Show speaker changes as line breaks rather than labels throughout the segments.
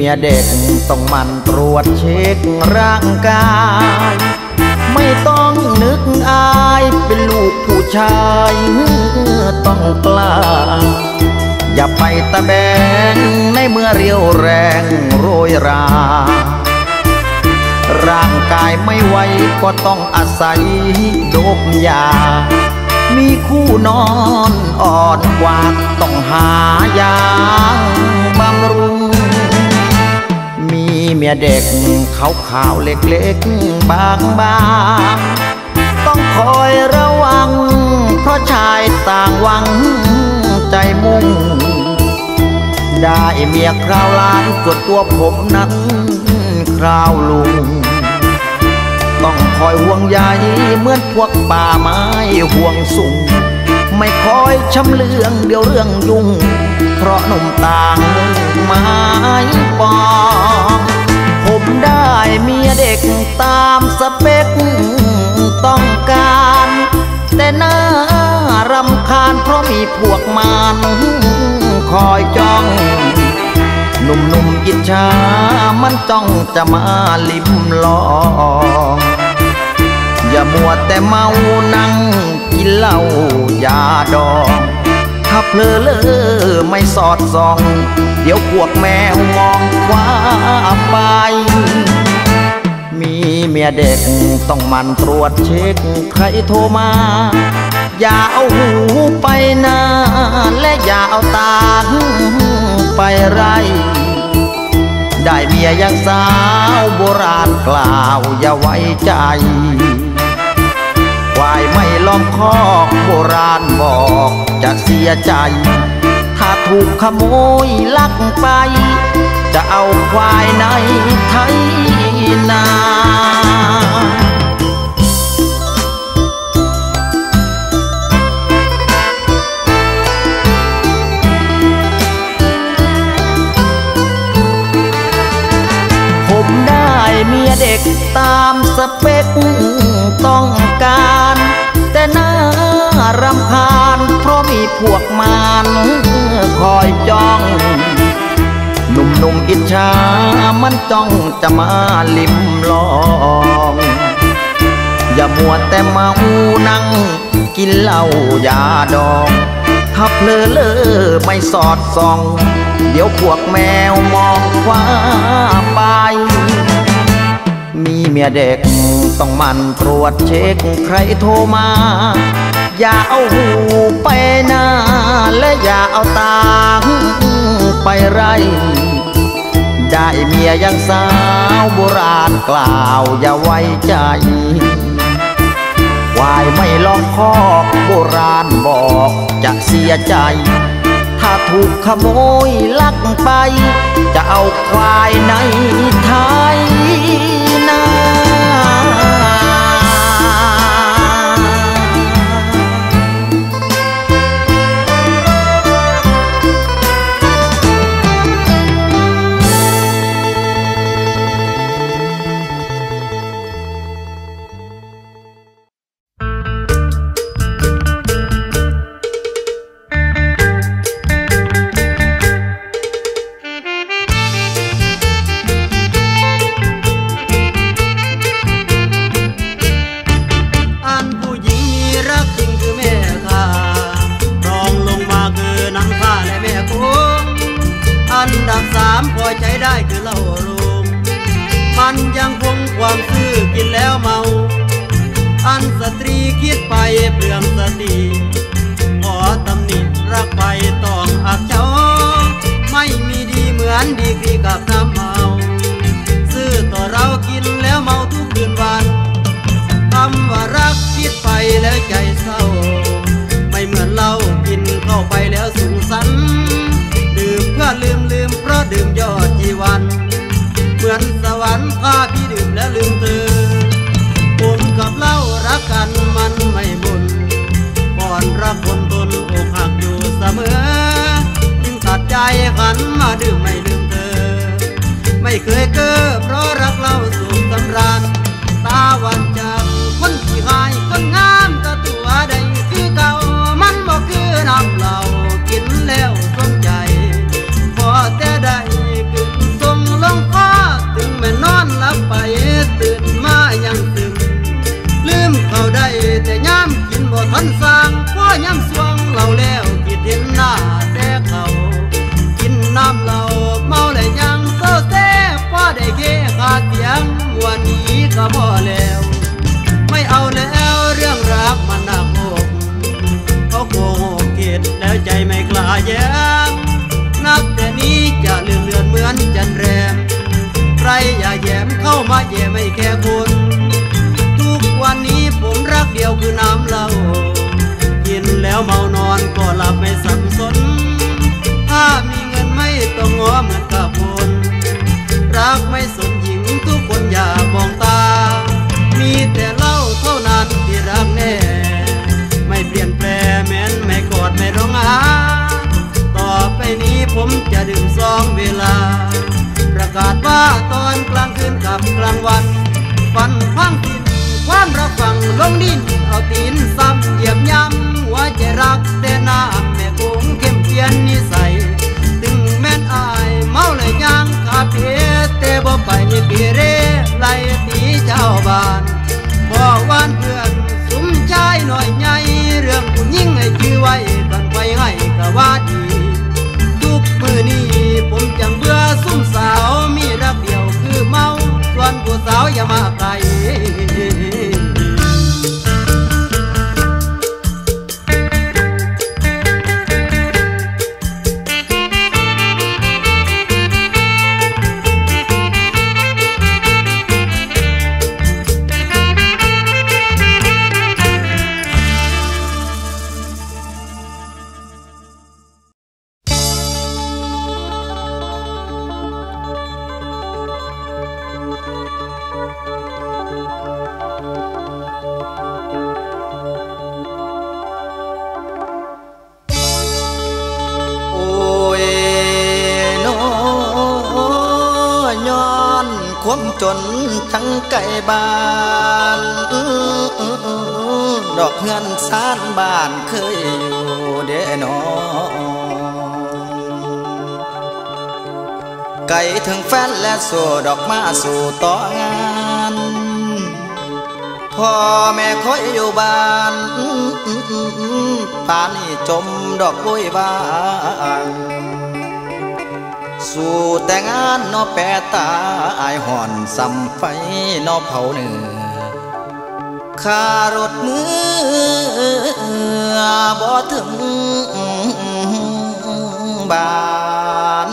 มียเด็กต้องหมั่นตรวจเช็คร่างกายไม่ต้องนึกอายเป็นลูกผู้ชายต้องกล้าอย่าไปตะแบงในเมื่อเรียวแรงโรยราร่างกายไม่ไหวก็ต้องอาศัยโดบยามีคู่นอนอ่อนกว่าต้องหายาบำรุงมีเมียเด็กขาวๆเล็กๆบางๆต้องคอยระวังเพราะชายต่างหวังใจมุ่งได้เมียคราวล้านส่วนตัวผมนั้นคราวลุงต้องคอยห่วงใยเหมือนพวกป่าไม้ห่วงสูงไม่คอยช้ำเลืองเดี๋ยวเรื่องยุ่งเพราะหนุ่มต่างไม้ปองผมได้เมียเด็กตามสเปคต้องการแต่น่ารำคาญเพราะมีพวกมันคอยจ้องหนุ่มๆอิจฉามันจ้องจะมาลิ้มลองอย่ามัวแต่เมานั่งกินเหล้ายาดองถ้าเพลอเลอไม่สอดส่องเดี๋ยวพวกแมวมองคว้าไปมีเมียเด็กต้องมันตรวจเช็คใครโทรมาอย่าเอาหูไปหน้าและอย่าเอาตาไปไรได้เมียยังสาวโบราณกล่าวอย่าไว้ใจควายไม่ล้อมคอกโบราณบอกจะเสียใจถ้าถูกขโมยลักไปจะเอาควายในไถนาผมได้เมียเด็กตามสเปคต้องการแต่น่ารำคาญเพราะมีพวกมันคอยจ้องหนุ่มอิจฉามันจ้องจะมาลิ้มลองอย่ามัวแต่เมานั่งกินเหล้ายาดองถ้าเพลอเลอไม่สอดส่องเดี๋ยวพวกแมวมองคว้าไปมีเมียเด็กต้องมันตรวจเช็คใครโทรมาอย่าเอาหูไปหน้าและอย่าเอาตาไปไรได้เมียยังสาวโบราณกล่าวอย่าไว้ใจควายไม่ล้อมคอกโบราณบอกจะเสียใจถ้าถูกขโมยลักไปจะเอาควายในไถนาใจได้คือเหล้าโรงมันยังคงความซื่อกินแล้วเมาอันสตรีคิดไปเปลืองสติขอตำหนิรักไปต้องอักเฉาไม่มีดีเหมือนดีกรีกับน้ำเมาซื่อต่อเรากินแล้วเมาทุกคืนวันคำว่ารักคิดไปแล้วใจเศร้าไม่เหมือนเรากินเข้าไปแล้วสูงสันดื่มเพื่อลืมเพราะดื่มยอดจีวันเหมือนสวรรค์พาพี่ดื่มแล้วลืมเธอผม
แต่ย้ำกินบ่ทันสร้างเพราะย้ำสวงเราแล้วคิดเห็นหน้าแต่เขากินน้ำเราเมาแล้วยังเศร้าแซ่พอได้เกขาดเสียงวันนี้ก็พอแล้วไม่เอาแล้วเรื่องรักมันหนักอกเขาโกหกเกตแล้วใจไม่กล้าแย้งนับแต่นี้จะเลื่อนเหมือนจันแรมใครอย่าแย้มเข้ามาแย่ไม่แค่คนทุกวันนี้ผมรักเดียวคือน้ำเหล้ากินแล้วเมานอนก็หลับไม่สับสนถ้ามีเงินไม่ต้องง้อเหมือนกับคนรักไม่สนหญิงทุกคนอย่ามองตามีแต่เหล้าเท่านั้นที่รักแน่ไม่เปลี่ยนแปลงแม้นไม่กอดไม่ร้องไห้ต่อไปนี้ผมจะดื่ม2 เวลาประกาศว่าตอนกลางคืนกับกลางวันฝันพังทินความรักฝังลงดินเอาตีนซ้ำเหยียบย้ำหัวใจรักแต่น้ำแม่คงเข้มเพียนนิสัยถึงแม่นอายเมาเลยย่างคาเฟ่แต่บ่ไปเกเรไล่ตีเจ้าบ้านบ่วานเพื่อนสุมใจหน่อยใหญ่เรื่องผู้หญิงให้ชื่อไว้กันไว้ให้ก็ว่าดีทุกมือนี้ผมจังเบื่อซุ่มสาวมีรักเดียวคือเมาส่วนผู้สาวอย่ามาไกล
ความจนทั้งไก่บ้านดอกเงินซานบ้านเคยอยู่เด้อนอไก่ถึงแฟนและสู่ดอกมาสู่ต่องานพ่อแม่คอยอยู่บ้านตานี่จมดอกบุยบานสู่แต่งานนอแปรตาอายห่อนซ้ำไฟนอเผาเนื้อค่ารถมือบ่ถึงบ้าน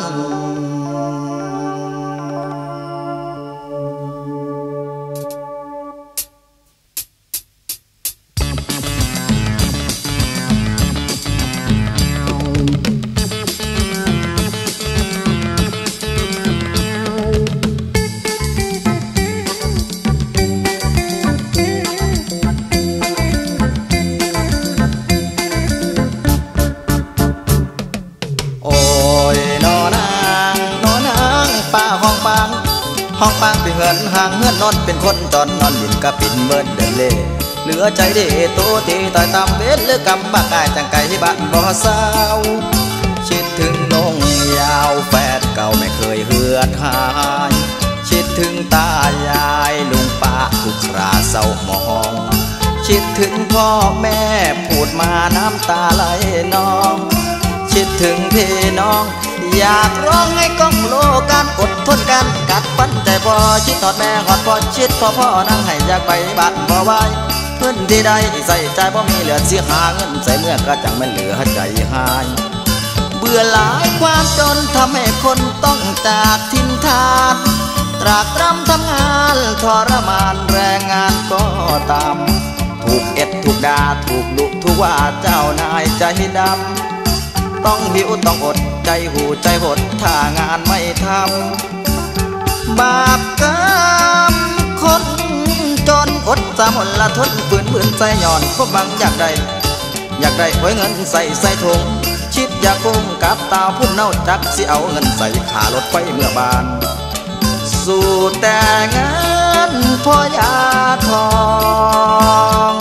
ห้องปางไปเหือนห่างเหือนนอนเป็นคนจอนนอนหลินกะปินเบิดเดินเล่เหลือใจเดโตตีต่อยตามเบ็ดเลือกกำบักอายจังไก่ที่บ้านบ่เศร้าคิดถึงนงยาวแฟดเก่าไม่เคยเหือดหายคิดถึงตายายลุงป้าทุกคราเศร้าหมองคิดถึงพ่อแม่พูดมาน้ำตาไหลนองคิดถึงพี่น้องอยากร้องให้ก้องโลกันอดทนกันกัดฟันใจพอชิดทอดแม่หอดพอชิดพ่อนั่งให้อยากไปบ้านบ่ไหวเพื่อนที่ใดใส่ใจบ่มีเหลือสิหาเงินใส่เมื่อก็จังไม่เหลือใจหายเบื่อหลายความจนทำให้คนต้องจากถิ่นฐานตรากตรำทำงานทรมานแรงงานก็ตามถูกถูกด่าถูกดุถูกว่าเจ้านายใจดำต้องหิวต้องอดใจหูใจหดถ้างานไม่ทำบาปกรรมคนจนอดสามนละทนฝืนใจหย่อนพวกบังอยากได้ไว้เงินใส่ถุงชิดอยากกุ้งกับตาพุ่นเน่าจักสิเอาเงินใส่ขารถไฟเมื่อบานสู่แต่งานพ่อยาทอง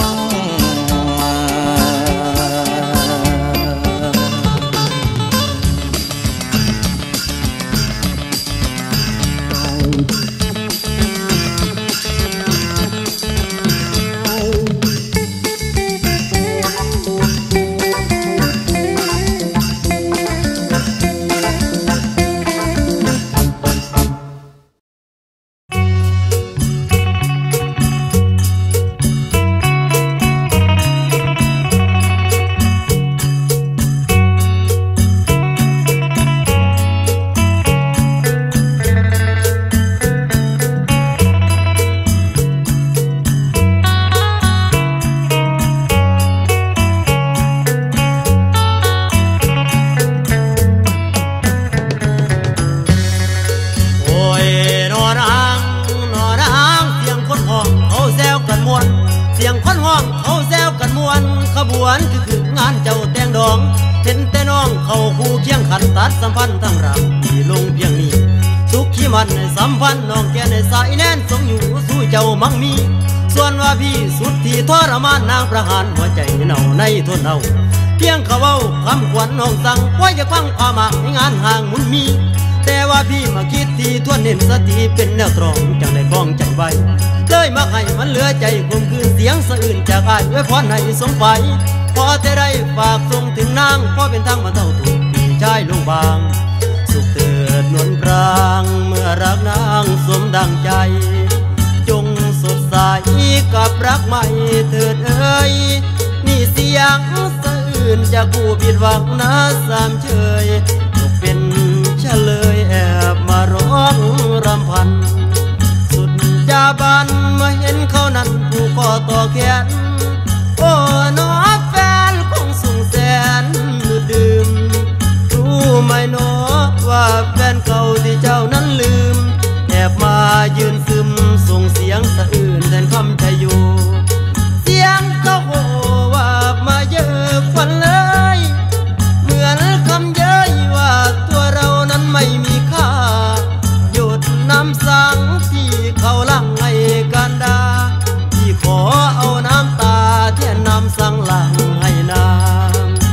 สียงคนห้องเขาแซวกันมวนขบวนคืองานเจ้าแต่งดองเห็นแต่น้องเขาคู่เคียงขันตัดสัมพันธ์ทั้งรักที่ลงเพียงนี้สุขขี้มันในสัมพันธ์น้องแกในสายแน่นสมอยู่สู้เจ้ามั่งมีส่วนว่าพี่สุดที่ทรมานนางประหารหัวใจเน่าในทนเอาเพียงเขาเว้าคำขวัญน้องสั่งว่าจะฟังความหมากในงานห่างมุนมีแต่ว่าพี่มาคิดที่ทวนเน้นสติเป็นแนวตรองจังได้คล้องใจไว้เลยมาให้มันเหลือใจคมคืนเสียงสะอื่นจากอ้ายไว้พรให้สมไปพอแต่ได้ฝากส่งถึงนางพอเป็นทางมาเท่าถูกพี่ชายลงบางสุขเถิดนวลพรางเมื่อรักนางสมดังใจจงสดใสกับรักใหม่เถิดเอ้ยนี่เสียงสะอื่นจากผู้ผิดหวังนะสามเชยตกเป็นเฉลยแอบมาร้องรำพันสุดจาบันมาเห็นเขานั้นผู้ก่อต่อแขนโอ้น้อแฟนคงส่งแสนดื่มรู้ไหมน้อว่าแฟนเก่าที่เจ้านั้นลืมแอบมายืนซึมส่งเสียงสะอื่นแทนคำใจอยู่เสียงเขาโหว่ามาเยอะควันเลยเหมือนคำเย้ยว่าตัวเรานั้นไม่มีค่าหยุดน้ำสังที่เขาลังให้กันดาที่ขอเอาน้ำตาเทียนน้ำสังหลังให้นาง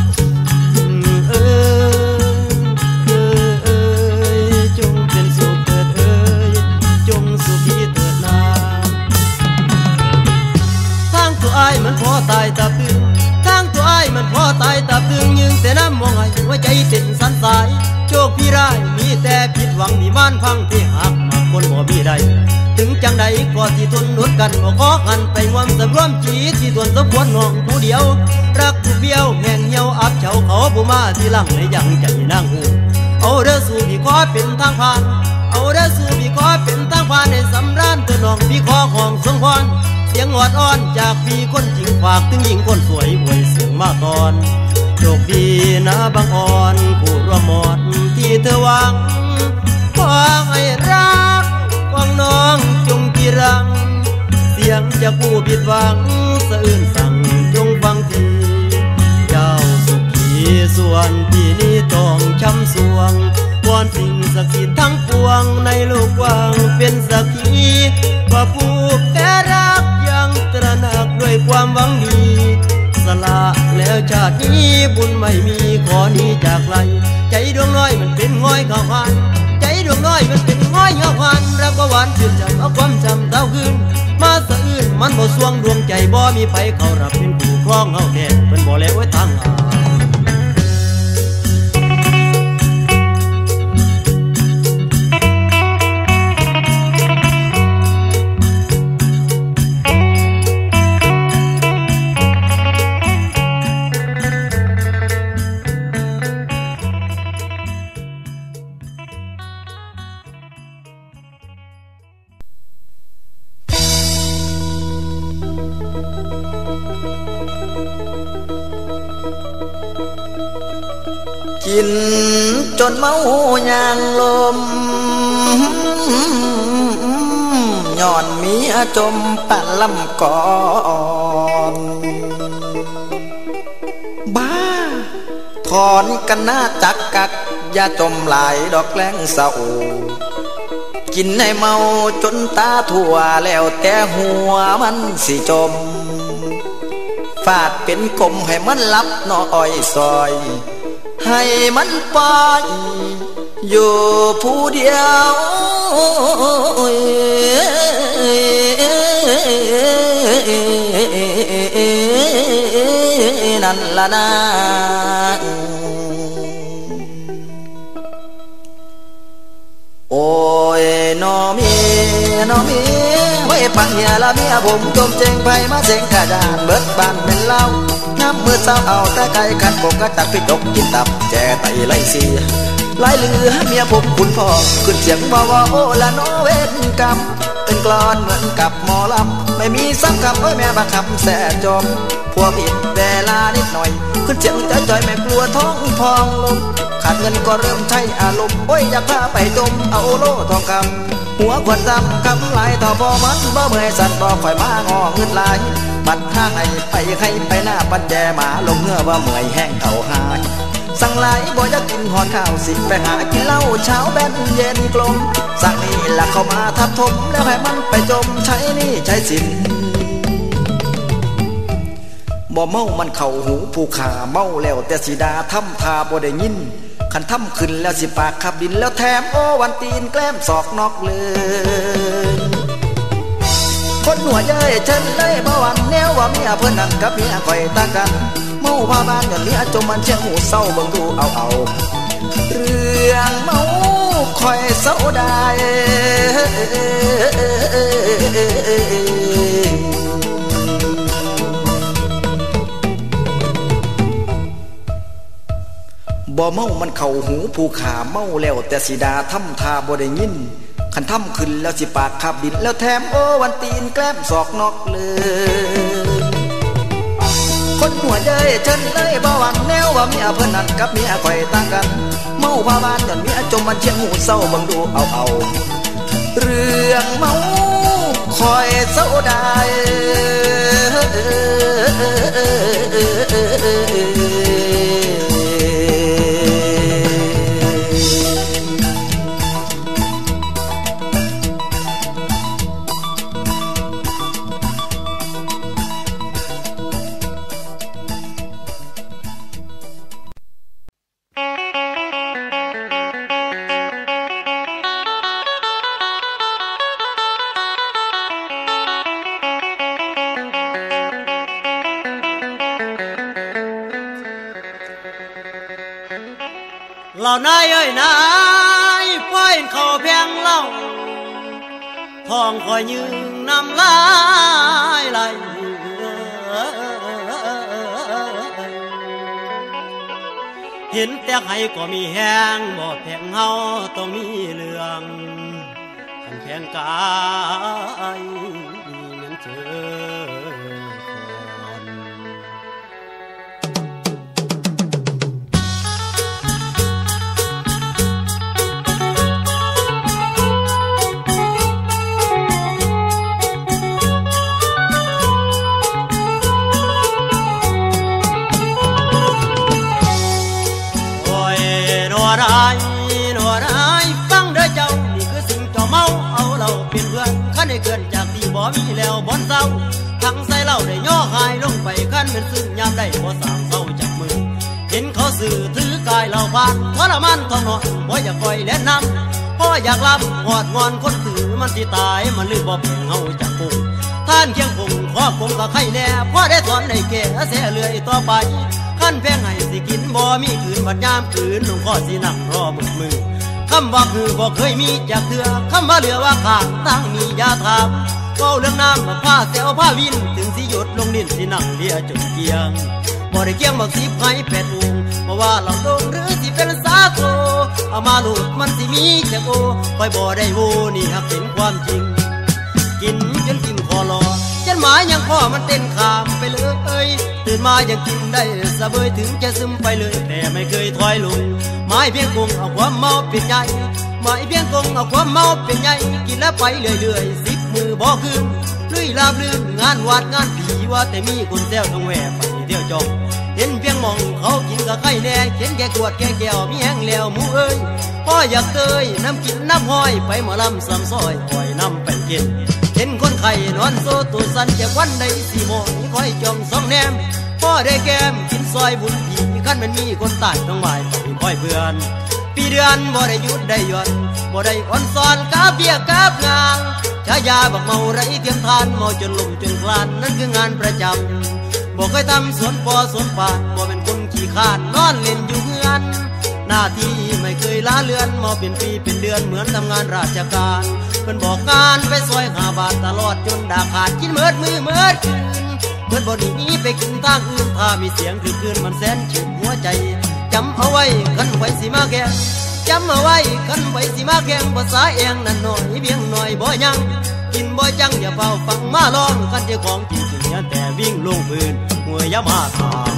จงเป็นสุขเถิดเอ้ยจงสุขีเถิดนางทางตัวอ้ายมันพอตายตาตึงทางตัวอ้ายมันพอตายตาตึงยึงแต่น้ำมองให้หัวใจเต้นสั่นสายโชคพี่ร้ายมีแต่ผิดหวังมีม่านพังที่หักมาคนบ่มีใดถึงจังใดก็ที่ทนอดกันก็ขอหันไปร่วมสำรวมจีที่ทวนสมควรน้องผู้เดียวรักผู้เบี้ยวแห่งเหี่ยวอับเฉาเขาผู้มาที่หลังในยังใจนางหูเอาเด้อสู่พี่ขอเป็นทางผ่านเอาเด้อสู่พี่ขอเป็นทางผ่านในสำราญตัวน้องพี่ขอห้องสงพรเสียงอดอ้อนจากพี่คนจริงฝากถึงหญิงคนสวยอวยเสียงมาตอนโชคดีนะบางอ่อนผู้ร่วมหมดที่เธอหวังขอให้รักฟังน้องจงกีรังเสียงจากผู้ผิดหวังสะอื่นสั่งจงฟังทีเจ้าสุขีส่วนพี่นี้ต้องช้ำสวงวอนสิ่งศักดิ์สิทธิ์ทั้งปวงในโลกกว้างเป็นสักขีว่าผู้แก่รักยังตระหนักด้วยความหวังดีสละแล้วชาตินี้บุญไม่มีขอนี้จากไกลใจดวงน้อยมันเป็นง้อยข้าวหานใจดวงน้อยมันเป็นง้อยข้าวหานรักว่าหวานชื่นจำเอาความจำเต้าคืนมาสะอื้นมันบ่สวงดวงใจบ่มีไผเขารับเป็นผู้ครองเฮาแท้เพิ่นบ่แล้วไว้ทางหา
กินจนเมายางลมย้อนเมียจมปั่นลำก่อนบ้าถอนกันหน้าจักกักอย่าจมหลายดอกแกล้งเศร้ากินให้เมาจนตาทั่วแล้วแต่หัวมันสิจมฟาดเป็นกลมให้มันลับน้อยซอยให้มันไปอยู่ผู้เดียวนั่นล่ะนะโอ้ยน้อเมีไว้ปังเหียละเมียผมจมเจงไปมาเจงกระดานเบิดบานเป็นเล่าน้ำมือเศร้าเอาแต่ไก่ขันผมก็ตักพิจกกินตับแจไตไล่เสียไล่ลือเมียผมคุณพ่อขึ้นเสียงบอกว่าโอ้ละโนเวทกรรมเป็นกลอนเหมือนกับหมอลำไม่มีซ้ำคำโอ้ยแม่บังคับแสจมพวกผิดเวลานิดหน่อยขึ้นเสียงจ่อยๆไม่กลัวท้องพองลมขาดเงินก็เริ่มใช้อารมณ์โอ้ยอยากพาไปจมเอาโลทองคำหัวขวดดำคำลายต่อพอมันบ่เมื่อยสั่นบ่ค่อยมางอเงินลายบัดท่าให้ไปหน้าปันแจหมาลงเหือว่าเมื่อยแห้งเขาหายสั่งหลายบ่อยากกินหอนข้าวสิไปหากินเหล้าเช้าแบนเย็นกลมสั่งนี่ละเข้ามาทับถมแล้วให้มันไปจมใช้นี่ใช้สินบ่เมามันเข่าหูผู้ขาเมาแล้วแต่สีดาทำทาบ่ได้ยินขันทำขึ้นแล้วสิปากขับดินแล้วแถมโอวันตีนแกล้มศอกนอกเลยคนหัวเย้ยเชิญเลยบ่วันแนวว่าเมียเพิ่นนั่งกับเมียคอยตากันเมาพาบ้านย้อนเมียจมมันเชียงหูเศร้าเบิ่งดูเอาเรื่องเมาคอยเศร้าได้บ่เมามันเข่าหูผู้ขาเมาแล้วแต่สีดาทำทาบ่ได้ยินขันทำขึ้นแล้วสิปากขับดินแล้วแถมโอวันตีนแกล้มศอกนอกเลยคนหัวเย้ยเชิญเลยบ่หวังแนวว่าเมียเพิ่นนั่นกับเมียคอยต่างกันเมาพาบ้านย้อนเมียจมมันเชียงหูเศร้าเบิ่งดูเอาเรื่องเมาคอยเศร้าได้
เหล่านายเอ้ยนายป้อยเขาแพงเล่าทองคอยยืนนำลายไหลเห็นแต่ใครก็มีแห้งบ่แพงเฮาต้องมีเรื่องขันแพงกายนั้นเจอฟังเด้อเจ้านี่คือสิ่งเจ้าเมาเอาเราเป็นเพื่อนขันให้เกินจากที่บ่มีแล้วบ่เศร้าทั้งใส่เหล้าได้ย่อหายลงไปขันเป็นซึ่งยามได้บ่สางเศร้าจากมือเห็นเขาสื่อถือกายเราผ่านทรมานท้องนอนบ่อยากคอยแนะนำบ่อยากรับหอดงอนคนถือมันสิตายมันลืมบ่เพียงเฮาจากคงท่านเคียงคงขอคงกับใครแน่พอได้ถอนได้แก่เสียเลื่อยต่อไปขันแพงให้สิกินบ่มีคืนบัดยามคืนหลวงพ่อสินั่งรอมือคำว่าคือบ่เคยมีจากเถื่อคำว่าเหลือว่าขาดตั้งมียาถามเฝ้าเรื่องน้ำผ้าเสียวผ้าวินถึงสิหยดลงดินสินั่งเลียจนเกียงบ่ได้เกี่ยงบัก10ให้8วงเพราะว่าเราลงหรือสิเป็นสาโกเอามาลูกมันสิมีแค่โกคอยบ่ได้โวนี่หักเป็นความจริงกินจนกินคอรอจนหมายยังข้อมันเต้นขามไปเลยตื่นมายังกินได้สะเบยถึงจะซึมไปเลยแต่ไม่เคยถอยลงหมายเพียงคงเอาความเมาเป็นใหญ่หมายเพียงคงเอาความเมาเป็นใหญ่กินแล้วไปเรื่อยๆ10 มือบ่คืนลุยลาบลื่นงานวัดงานผีว่าแต่มีคนแซวต้องแหวกไปเที่ยวจองเห็นเพียงมองเขากินกับไข่แน่เห็นแก่ขวดแก่แก้วมีแห้งแล้วหมูเอ้ยพ่ออยากเตยน้ำกินน้ำห้อยไปหมอลำซ้ำซอยคอยน้ำเป็นกินเห็นคนไข่นอนโซตัวสันจากวันใดสี่โมงคอยจ้องสองแนมพ่อได้แก้มกินซอยบุญผีขั้นมันมีคนตายต้องหมายไปคอยเพื่อนปีเดือนบ่ได้หยุดได้หย่อนบ่ได้อ่อนซ้อนกาเบียกาบงางฉายาบักเมาไรเทียมทานเมาจนลุ่มจนคลานนั่นคืองานประจำบ่เคยทำสวนปอสวนป่านบ่เป็นคนขี้ขานนอนเล่นอยู่เฮือนหน้าที่ไม่เคยล้าเลือนมาเป็นปีเป็นเดือนเหมือนทำงานราชการเพิ่นบอกงานไปซอย5 บาทตลอดจนดาขาดกินเมิดมือเมิดคืนเพิ่นบ่หนีไปกินทางอื่นถ้ามีเสียงคืนมันแสนชื่นหัวใจจำเอาไว้คันไว้สิมาแก่จำเอาไว้คันไว้สิมาแข่งภาษาเองนั่นหน่อยเพียงหน่อยบ่ยังกินบ่จังอย่าเฝ้าฟังมาลองคันเจ้าของจริงๆอย่าแต่วิ่งลงพื้นหัวยามาทาง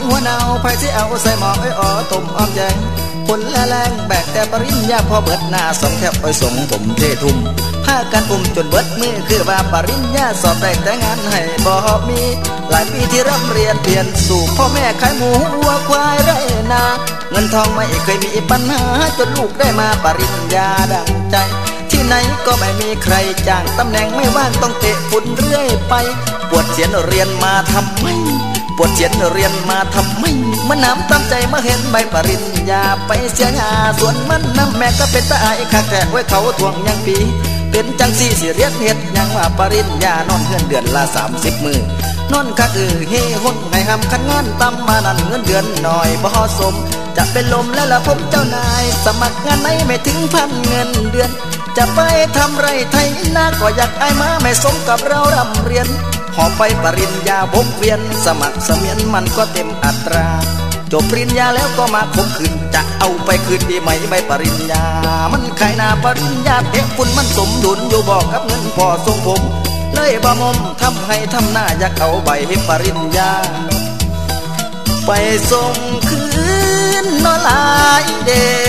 หัวหนาวไผสิเอาใส่หม้ออ้อต้มอ้อมแยงผลละแรงแบกแต่ปริญญาพอเบิดหน้าสองแถวอ้อยส่งผมเททุ่มพากันจนเบิดมือคือว่าปริญญาสอบได้แต่งานให้บ่มีหลายปีที่ร่ำเรียนเปลี่ยนสู่พ่อแม่ขายหมูวัวควายไรนาเงินทองไม่เคยมีปัญหาจนลูกได้มาปริญญาดังใจที่ไหนก็ไม่มีใครจ้างตำแหน่งไม่ว่างต้องเตะฝุ่นเรื่อยไปปวดเสียนเรียนมาทำไมปวดเสียนเรียนมาทำไมมันน้ำตั้งใจมาเห็นใบปริญญาไปเสียหาส่วนมันน้ำแม่ก็เป็นตาไอ้ข้าแต่ไว้เขาทวงยังปีเป็นจังสี่สิเรียกเฮ็ดยังว่าปริญญานอนเงินเดือนละ30 มื้อนอนคักเฮหุ่นให้หำคันงานตำมานั่นเงินเดือนหน่อยบ่สมจะเป็นลมแล้วล่ะผมเจ้านายสมัครงานไหนไม่ถึงพันเงินเดือนจะไปทำไรไทยนาก็อยากไอ้มาไม่สมกับเราร่ำเรียนหอบไปปริญญาบกเวียนสมัครเสมียนมันก็เต็มอัตราจบปริญญาแล้วก็มาคมคืนจะเอาไปคืนดีไหมใบปริญญามันขายหน้าปริญญาเตะฝุ่นมันสมดุลอยู่บอกกับเงินพอทรงผมเลยบ่มมทำให้ทำหน้าอยากเอาใบปริญญาไปส่งคืนนอลายเด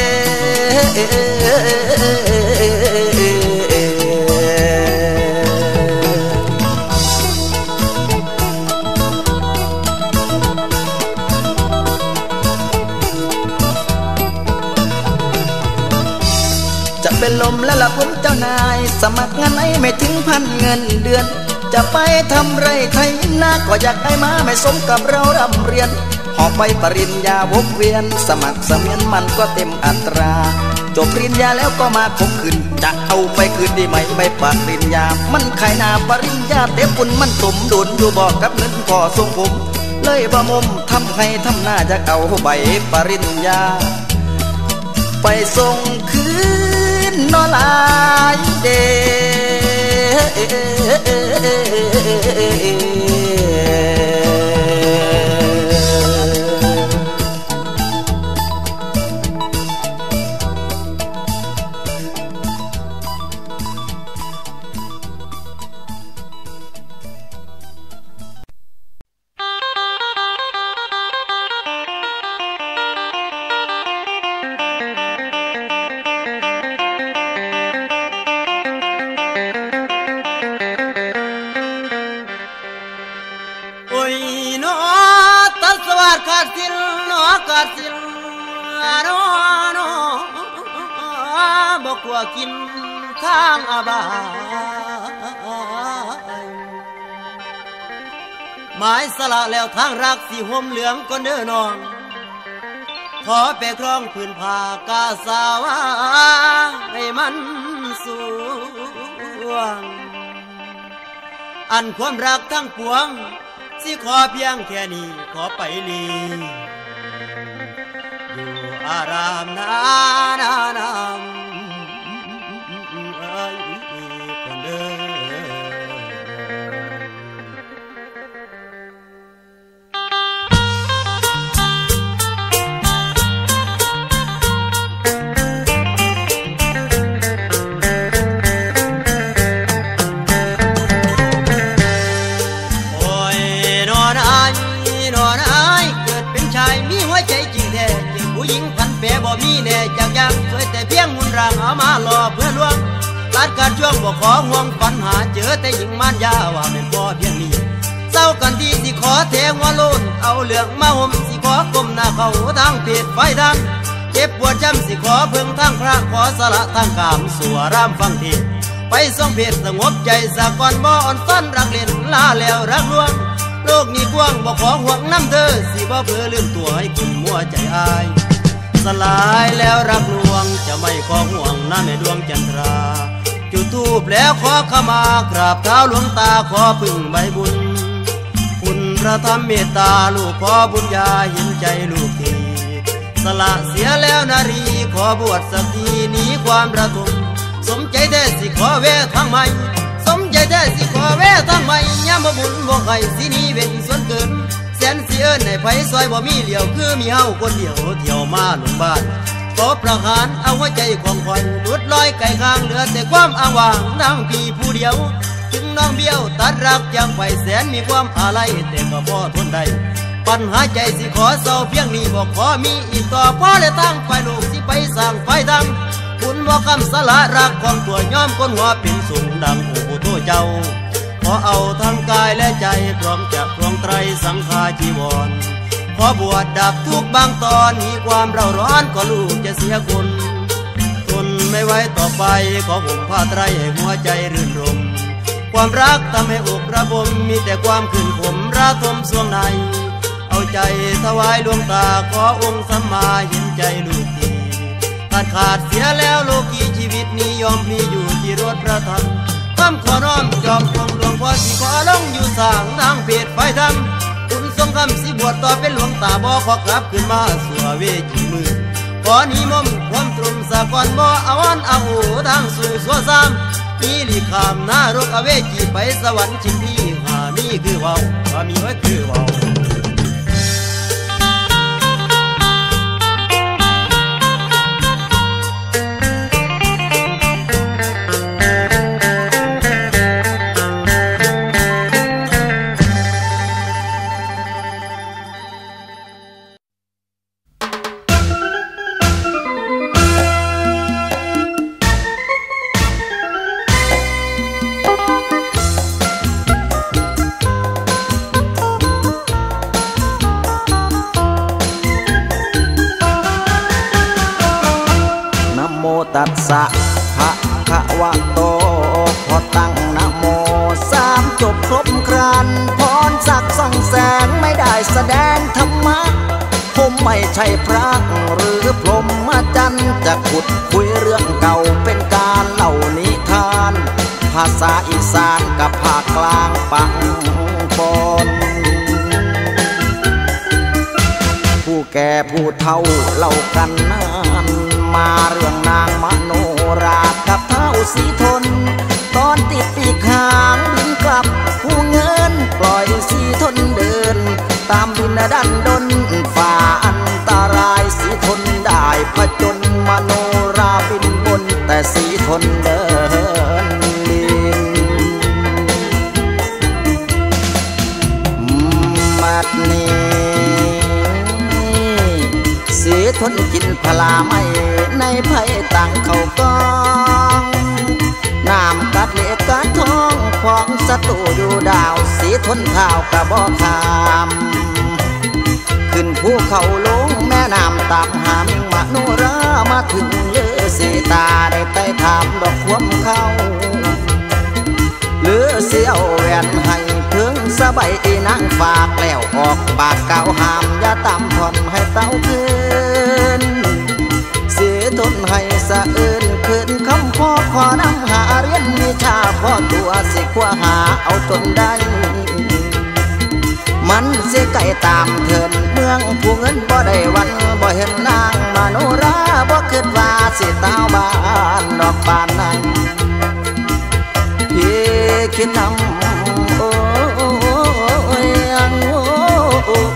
จะเป็นลมแล้วล่ะผมเจ้านายสมัครงานไหนไม่ถึงพันเงินเดือนจะไปทำไรไทยนาก็อยากได้มาไม่สมกับเราร่ำเรียนหอบไปปริญญาวกเวียนสมัครเสมียนมันก็เต็มอัตราจบปริญญาแล้วก็มาคมคืนจะเอาไปคืนดีไหมใบปริญญามันขายหน้าปริญญาเตะฝุ่นมันสมดุลอยู่บอกกับเงินพอทรงผมเลยบ่มมทำให้ทำหน้าจะเอาใบปริญญาไปส่งคืนนอลายเดบอกว่ากินข้างอบายหมายสละแล้วทางรักสีห่มเหลืองก็เนื้อนองขอไปครองพื้นผ้ากาสาวาให้มันสวงอันความรักทั้งปวงสิขอเพียงแค่นี้ขอไปลีอยู่อารามนานคนเดินบ่มีแน่จากยังสวยแต่เพียงมุนร่างเอามาหล่อเพื่อลวงตัดการช่วงบ่ขอห่วงปัญหาเจอแต่หญิงมารยาว่าแม่นบ่เพียงนี้เศร้ากันที่สิขอเทงว่าโลนเอาเหลืองมาห่มสิขอก้มหน้าเขาทางเพศไฟดังเจ็บปวดจำสิขอเพิ่งทางพระขอสละทางกามสัวรามฟังเทศไปส่งเพศสงบใจสะก่อนบ่อ่อนซ้อนรักเล่นลาแล้วรักลวงโลกนี้กว้างบ่ขอห่วงน้ำเธอสิบ่เพื่อลืมตัวให้คุณมัวใจอายสลายแล้วรักลวงจะไม่ขอห่วงน้าแม่ดวงจันทราจุดธูปแล้วขอขมากราบเท้าหลวงตาขอพึ่งใบบุญคุณพระธรรมเมตตาลูกขอบุญญาเห็นใจลูกทีสละเสียแล้วนารีขอบวชสักทีหนีความระทมสมใจได้สิขอเวทางใหม่สมใจได้สิขอเวทางใหม่ย้ำบ่บุญบ่ใครสินี้เป็นส่วนเกินแสนสิเอิ้นให้ไผซอยบ่มีเหลียวคือมีเฮาคนเดียวเที่ยวมาหลงบ้านขอประหารเอาหัวใจของคอยหลุดลอยไกลข้างเหลือแต่ความอ้างว้างนางพี่ผู้เดียวถึงน้องเบี้ยวตัดรักยังไปแสนมีความอาลัยแต่ก็พอทนได้
ปัญหาใจสิขอเศร้าเพียงนี้บอกขอมีอีกต่อพอเลยตั้งไฟลูกสิไปสร้างไฟทั้งคุณว่าคำสละรักของตัวยอมคนหัวเป็นสูงดังโอ้โหตัวเจ้าขอเอาทั้งกายและใจพร้อมจะครองไตรสังฆาจีวรขอบวชดับทุกบางตอนมีความเร่าร้อนก็ลูกจะเสียคุณทนไม่ไหวต่อไปขอห่มผ้าไตรให้หัวใจรื่นรมความรักทำให้อกระบมมีแต่ความขึ้นผมระทมสวงในเอาใจถวายดวงตาขอองค์สัมมาเห็นใจลูกทีขาดเสียแล้วโลกีชีวิตนี้ยอมพลีอยู่ที่รถพระธรรมคำขอน้อมจอมทวงหลวงพ่อสิขอลงอยู่สร้างทางเพศไฟธรรมคุณทรงคำสิบวชต่อเป็นหลวงตาบ่ขอกลับขึ้นมาสู่เวทีมือขอนิมนต์ความตรุมสะก่อนบ่อาวอนอาหูทางสู่สัวซ้ำมีหลีขามนรกอเวจีไปสวรรค์ชิมพี่หามีคือเว้าหามีไว้คือเว้า
ตัสสะภะคะวะโตพอตั้งนะโมสามจบครบครันพรศักดิ์ส่องแสงไม่ได้แสดงธรรมะผมไม่ใช่พระหรือพรหมจรรย์จะขุดคุยเรื่องเก่าเป็นการเล่านิทานภาษาอีสานกับภาคกลางปังปนผู้แก่ผู้เฒ่าเล่ากันนานมาเรื่องนางมโนรากับเท้าสีทนตอนติดปีกหางบินกลับผู้เงินปล่อยสีทนเดินตามดินดันดนฝ่าอันตรายสีทนได้ผจญมโนราบินบนแต่สีทนเดินดินมัดนี้สีทนกินพลาไม่ในไผ่ต่างเขากองน้ำกัดเล็กกัดท้องของศัตรูอยู่ดาวสีทนข้าวกระบอกขามขึ้นภูเขาลงแม่น้ำตามหามมโนรามาถึงเลือเสตาได้ไปถามดอกควมเขาหรือเสียวแหวนให้เพิ่งสบายนางฝากแล้วออกปากเก่าหามอย่าตามผ่อนให้เต้าคืนเสียทนให้สะเอินคืนคำพ่อขอนำหาเรียนวิชาพ่อตัวสิขวาหาเอาจนได้มันเสียไก่ตามเถินเมืองผู้เงินบ่ได้วันบ่เห็นนางมโนราบ่คิดว่าสิเต้าบ้านดอกบานนั้นพี่คิดนำโอ้ยอังโอ้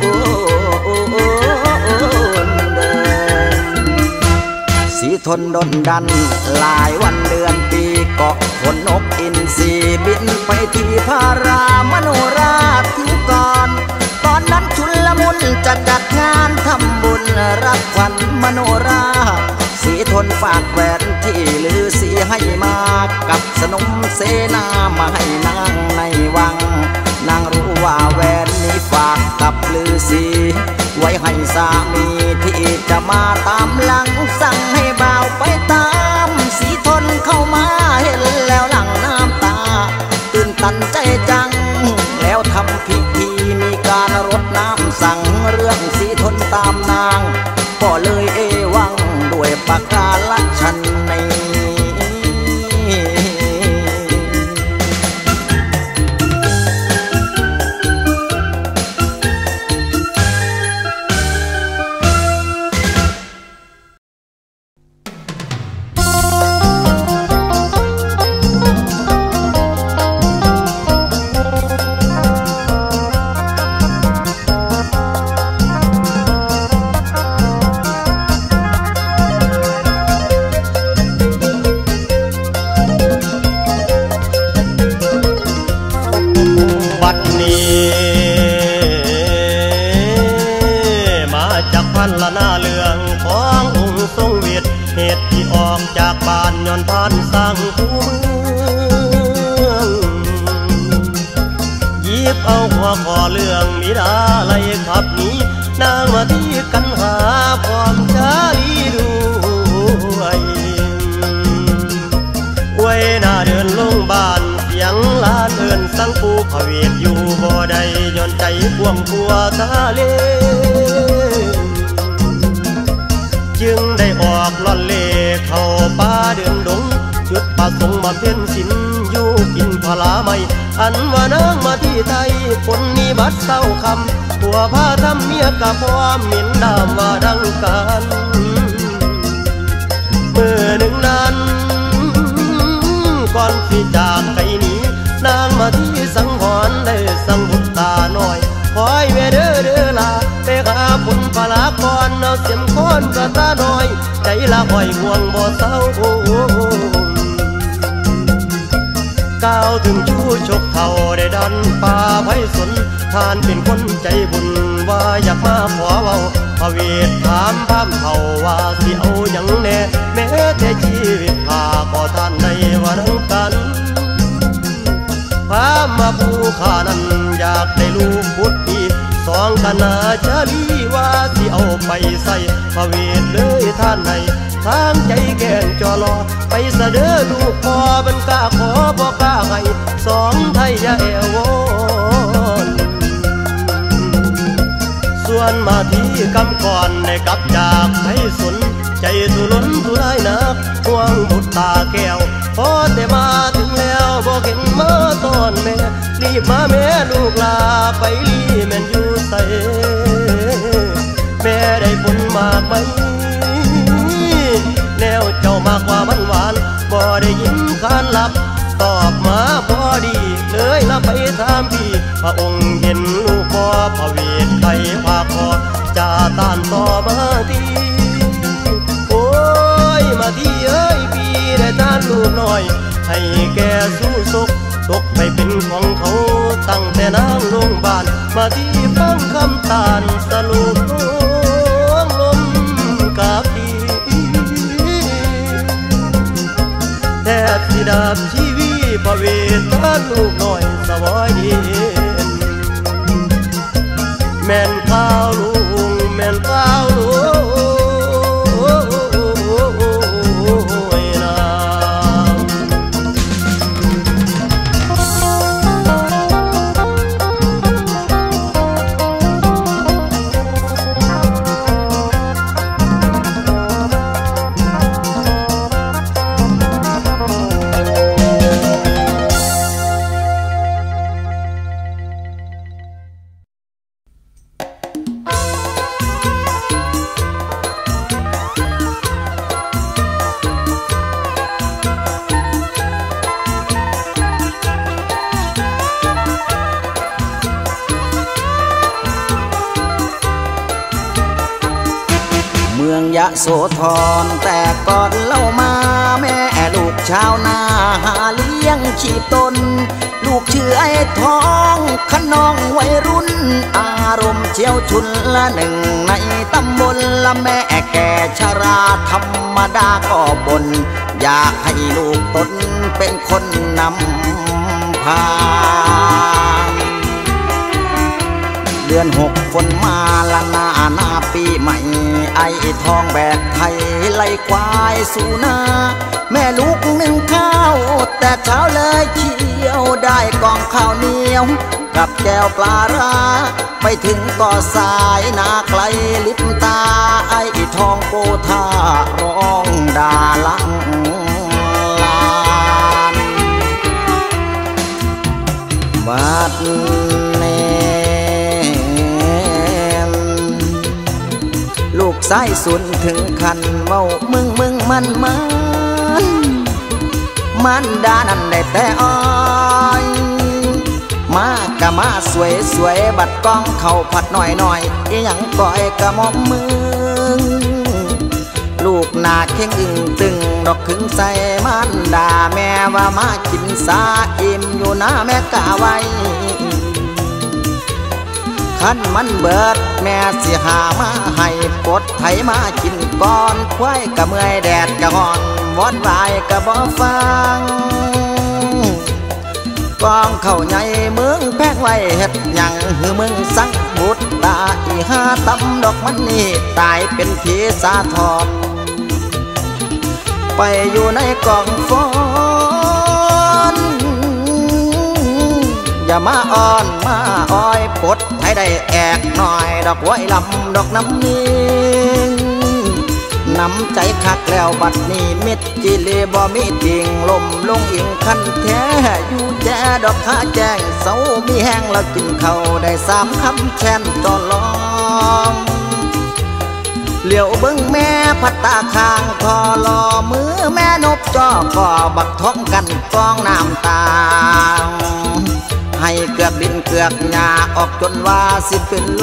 สีทนดนดันหลายวันเดือนปีเกาะขนนกอินทรีบินไปที่พารามโนราทิ้งก่อนตอนนั้นชุลมุนจะจัดงานทำบุญรับขวัญมโนราสีทนฝากแหวนที่ลือสีให้มากับสนมเสนามาให้นางในวังนางรู้ว่าแหวนนี้ฝากกับลือสีไว้ให้สามีที่จะมาตามหลังสั่งให้บ่าวไปตามสีทนเข้ามาเห็นแล้วหลั่งน้ำตาตื่นตันใจจังแล้วทำพิธีมีการรดน้ำสั่งเรื่องสีทนตามนางก็เลยเอวังด้วยปากกาลักชันใน
จากพันละหน้าเหลืองขององค์ทรงเวทเหตุที่ออกจากบ้านย้อนผ่านสร้างผู้เมืองหยิบเอาหัวข้อเรื่องมิดาไล่ขับหนีนางมาที่กันหาพร้อมจารีด้วยไว้หน้าเดินลงบ้านเสียงลานเอินสังปูขเวทอยู่บ่ได้ย้อนใจพ่วงพัวทะเลจึงได้ออกล่อนเล่เข้าป่าเดินดงจุดประสงค์มาเป็นสินอยู่กินพลาไม่อันว่านางมาที่ไทยผลนิบัติเศร้าคำผัวพาทำเมียกับพ่อเหม็นดามว่าดังกันเมื่อหนึ่งนั้นก่อนที่จากไปนี้นางมาที่สังหรณ์ได้สังบุตตาหน่อยคอยเวเด้อลาไปหาผลพลาก่อนเอาเสียมค้อนกระตาหน่อยใจละห่อยห่วงบ่เศร้าก้าวถึงชู้ชกเท่าได้ดันป่าไพศาลท่านเป็นคนใจบุญว่าอยากมาขอเว้าพระเวทถามพามเท่าว่าสิเอาอย่างแน่แม้แต่ชีวิตข้าก็ท่านได้ว่าดังกันพามาผู้ข้านั้นอยากได้ลูกพุทธีสองกันนาชาลีว่าสิเอาไปใส่พระเวทเลยท่านให้ทางใจแก่นจอรอไปเสด็จลูกพ่อบันกล้าขอบ่กล้าให้สองไทยอย่าแอววนส่วนมาที่กำก่อนได้กลับจากไทยสนใจทุรนทุรายนักห่วงบุตรตาแก้วพอแต่มาถึงแล้วบอกเห็นมาตอนแม่รีบมาแม่ลูกลาไปลีแม่นอยู่ใส่แม่ได้ผลมากไหมแนวเจ้ามากกว่ามันหวานบ่ได้ยินคานหลับตอบมาพอดีเลยละไปถามพี่พระองค์เห็นลูกบ่พระเวทไข้ภาคอจะต้านต่อมาทีโอ้ยมาที่เอ้ยพี่ได้ต้านลูกหน่อยให้แกสู้ศกตกไปเป็นของเขาตั้งแต่นางโรงพยาบาลมาที่ฟังคำตานสรุปลมกับพี่แทบสิดาบชีวีพระเวทท่านลูกหน่อยสวายดีแม่นข้าวลุงแม่นข้าวลุง
ยะโสธรแต่ก่อนเล่ามาแม่ลูกชาวนาหาเลี้ยงชีพตนลูกชื่อไอ้ทองขนองวัยรุ่นอารมณ์เชี่ยวชุนละหนึ่งในตำบลละแม่แก่ชราธรรมดาก็บ่นอยากให้ลูกตนเป็นคนนำพาเดือน6ฝนมาละหน้าปีใหม่ไอ้ทองแบกไข่ไล่ควายสู่นาแม่ลูกนึ่งข้าวแต่เช้าเลยเคี่ยวได้กองข้าวเหนียวกับแก้วปลาร้าไปถึงก็สายนาไกลลิบตาไอ้ทองโกธาร้องด่าลังลานวัดลูกสายสุนถึงขันเว้ามึงมันดานั่นได้แต่อ้อยมากะมาสวยบัดกองเข่าผัดหน่อยอีหยังก่อยกะมอมมึงลูกนาเข่งอึ่งตึงดอกขึงใส่มันดาแม่ว่ามากินสาอิ่มอยู่นะแม่กะไว้คันมันเบิดแม่สิหามาให้ปดไถมากินก่อนควายกะเมื่อยแดดกะฮ้อนวอนวายกะบ่ฟังกองเข้าใหญ่เมืองแพงไว้เฮ็ดหยังหือมึงสังบุตรตาอีหาตำดอกมันนี่ตายเป็นผีสาทองไปอยู่ในกองฟอนอย่ามาอ้อนมาอ้อยปดให้ได้แอกหน่อยดอกไว้ลำดอกน้ำนิ่งน้ำใจคักแล้วบัดนี้เม็ดจิเลบ่มีติ่งลมลงอิงคันแท้อยู่แจดอกข้าแจ้งเสามีแห้งแล้วกินเขาได้3 คำแช่นต่อลองเหลียวเบิ้งแม่พัตตาคางคอลอมือแม่นบจอก่อบักท้องกันกองน้ำตาให้เกือกดินเกือกหญ้าออกจนว่าสิเป็นล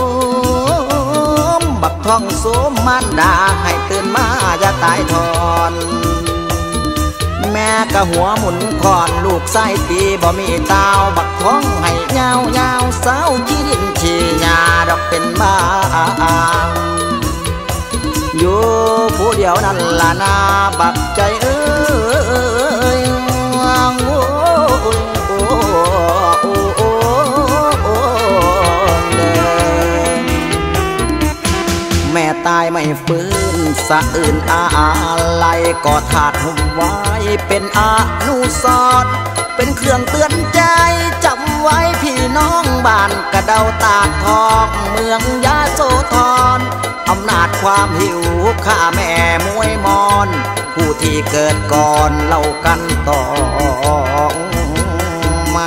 มบักท้องโสมมันดาให้ตื่นมาอย่าตายทอนแม่กะหัวหมุนคอนลูกไส้ตีบ่มีตาวบักท้องให้ยาวยาวสาวขี้ดินฉี่หญ้าดอกเป็นบ้าอยู่ผู้เดียวนั่นล่ะนาบักใจเอ้ยแม่ตายไม่ฟื้นสะอื่นอะไรก็ถาดหุ่มไว้เป็นอนุสรณ์เป็นเครื่องเตือนใจจำไว้พี่น้องบ้านกระเดาตาดทองเมืองยะโสธรอำนาจความหิวข้าแม่มวยมอนผู้ที่เกิดก่อนเล่ากันต่อมา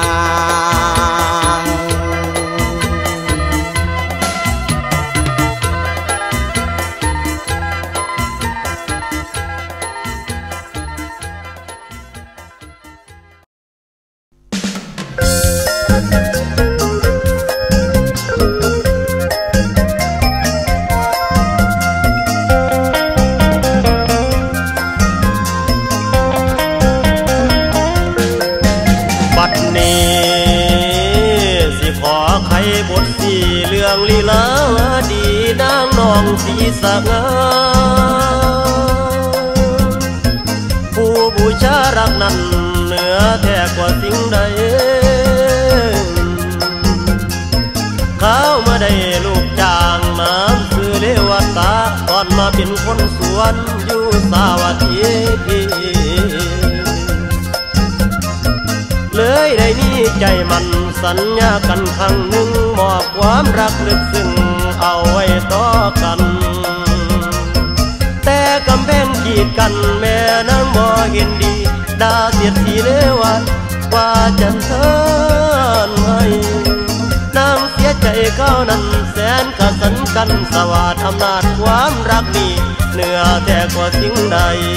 ลีลาวดีนางนองสีสะงาผู้บูชารักนั้นเหนือแท้กว่าสิ่งใดเขามาได้ลูกจางน้ำคือเลวตาตอนมาเป็นคนสวนอยู่สาวัตถีเลยได้นี้ใจมันสัญญากันครั้งหนึ่งมอบความรักลึกซึ้งเอาไว้ต่อกันแต่กำแพงกีดกันแม่นางบ่เห็นดีด่าเสียดสีเลวัดกว่าจะเทินให้นางเสียใจเขานั้นแสนกระสันกันสวัสดิ์อำนาจความรักนี้เหนือแต่กว่าสิ่งใด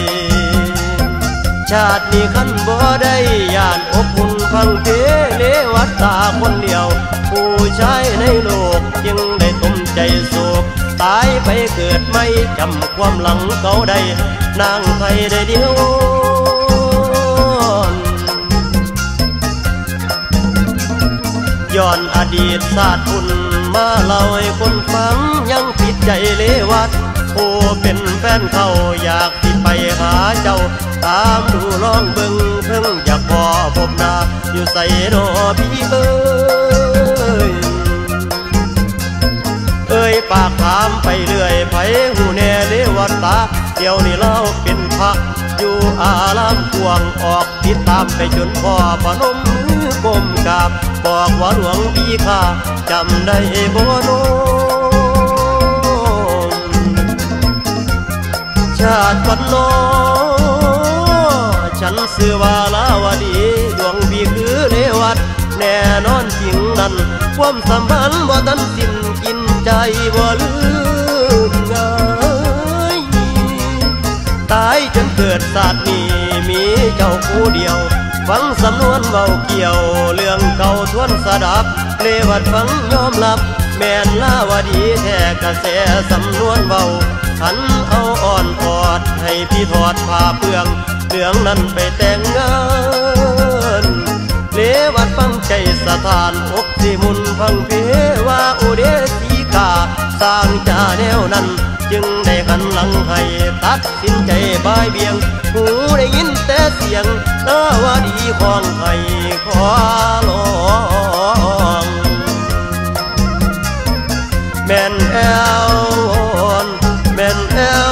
ชาตินี้ขันบ่ได้ย่านอบอุ่นฟังเพเลวัดตาคนเดียวผู้ชายในโลกยังได้ต้มใจโศกตายไปเกิดไม่จำความหลังเขาได้นางไทยได้เดียวย้อนอดีตศาสตร์คุณมาเล่าให้คนฟังยังผิดใจเลวัดผู้เป็นแฟนเขาอยากที่ไปหาเจ้าตามดูลองเบิ่งเพิ่งอยากพอพบหน้าอยู่ใส่ดอพี่เอ้ยปากถามไปเรื่อยไผหูแน่เลวัดตาเดี๋ยวนี้เราเป็นพระอยู่อารามกวงออกติดตามไปจนพ่อพนมมือก้มกราบบอกว่าหลวงพี่ข้าจำได้บ่โนชาติวันโนฉันชื่อว่าลาวดีดวงพี่คือเลวัดแน่นอนจริงนั้นความสัมพันธ์บ่ทันสิ้นกินใจบ่ลืมง่ายตายจนเกิดศาสตร์นี้มีเจ้าผู้เดียวฟังสำนวนเบาเกี่ยวเรื่องเก่าทวนสดับเลวัดฟังยอมรับแม่นลาวดีแท้กระแสสำนวนเบาขันเอาอ่อนกอดให้พี่ถอดผ้าเปลืองเรื่องนั้นไปแต่งงานเลวัดฟังใจสถานอกสิมุนพังเพว่าโอเดสีกาสร้างจาแนวนั้นจึงได้หันหลังให้ตัดสินใจบ่ายเบี่ยงหูได้ยินแต่เสียงหน้าว่าดีของไทยขอลองแม่นแอลแม่นแอล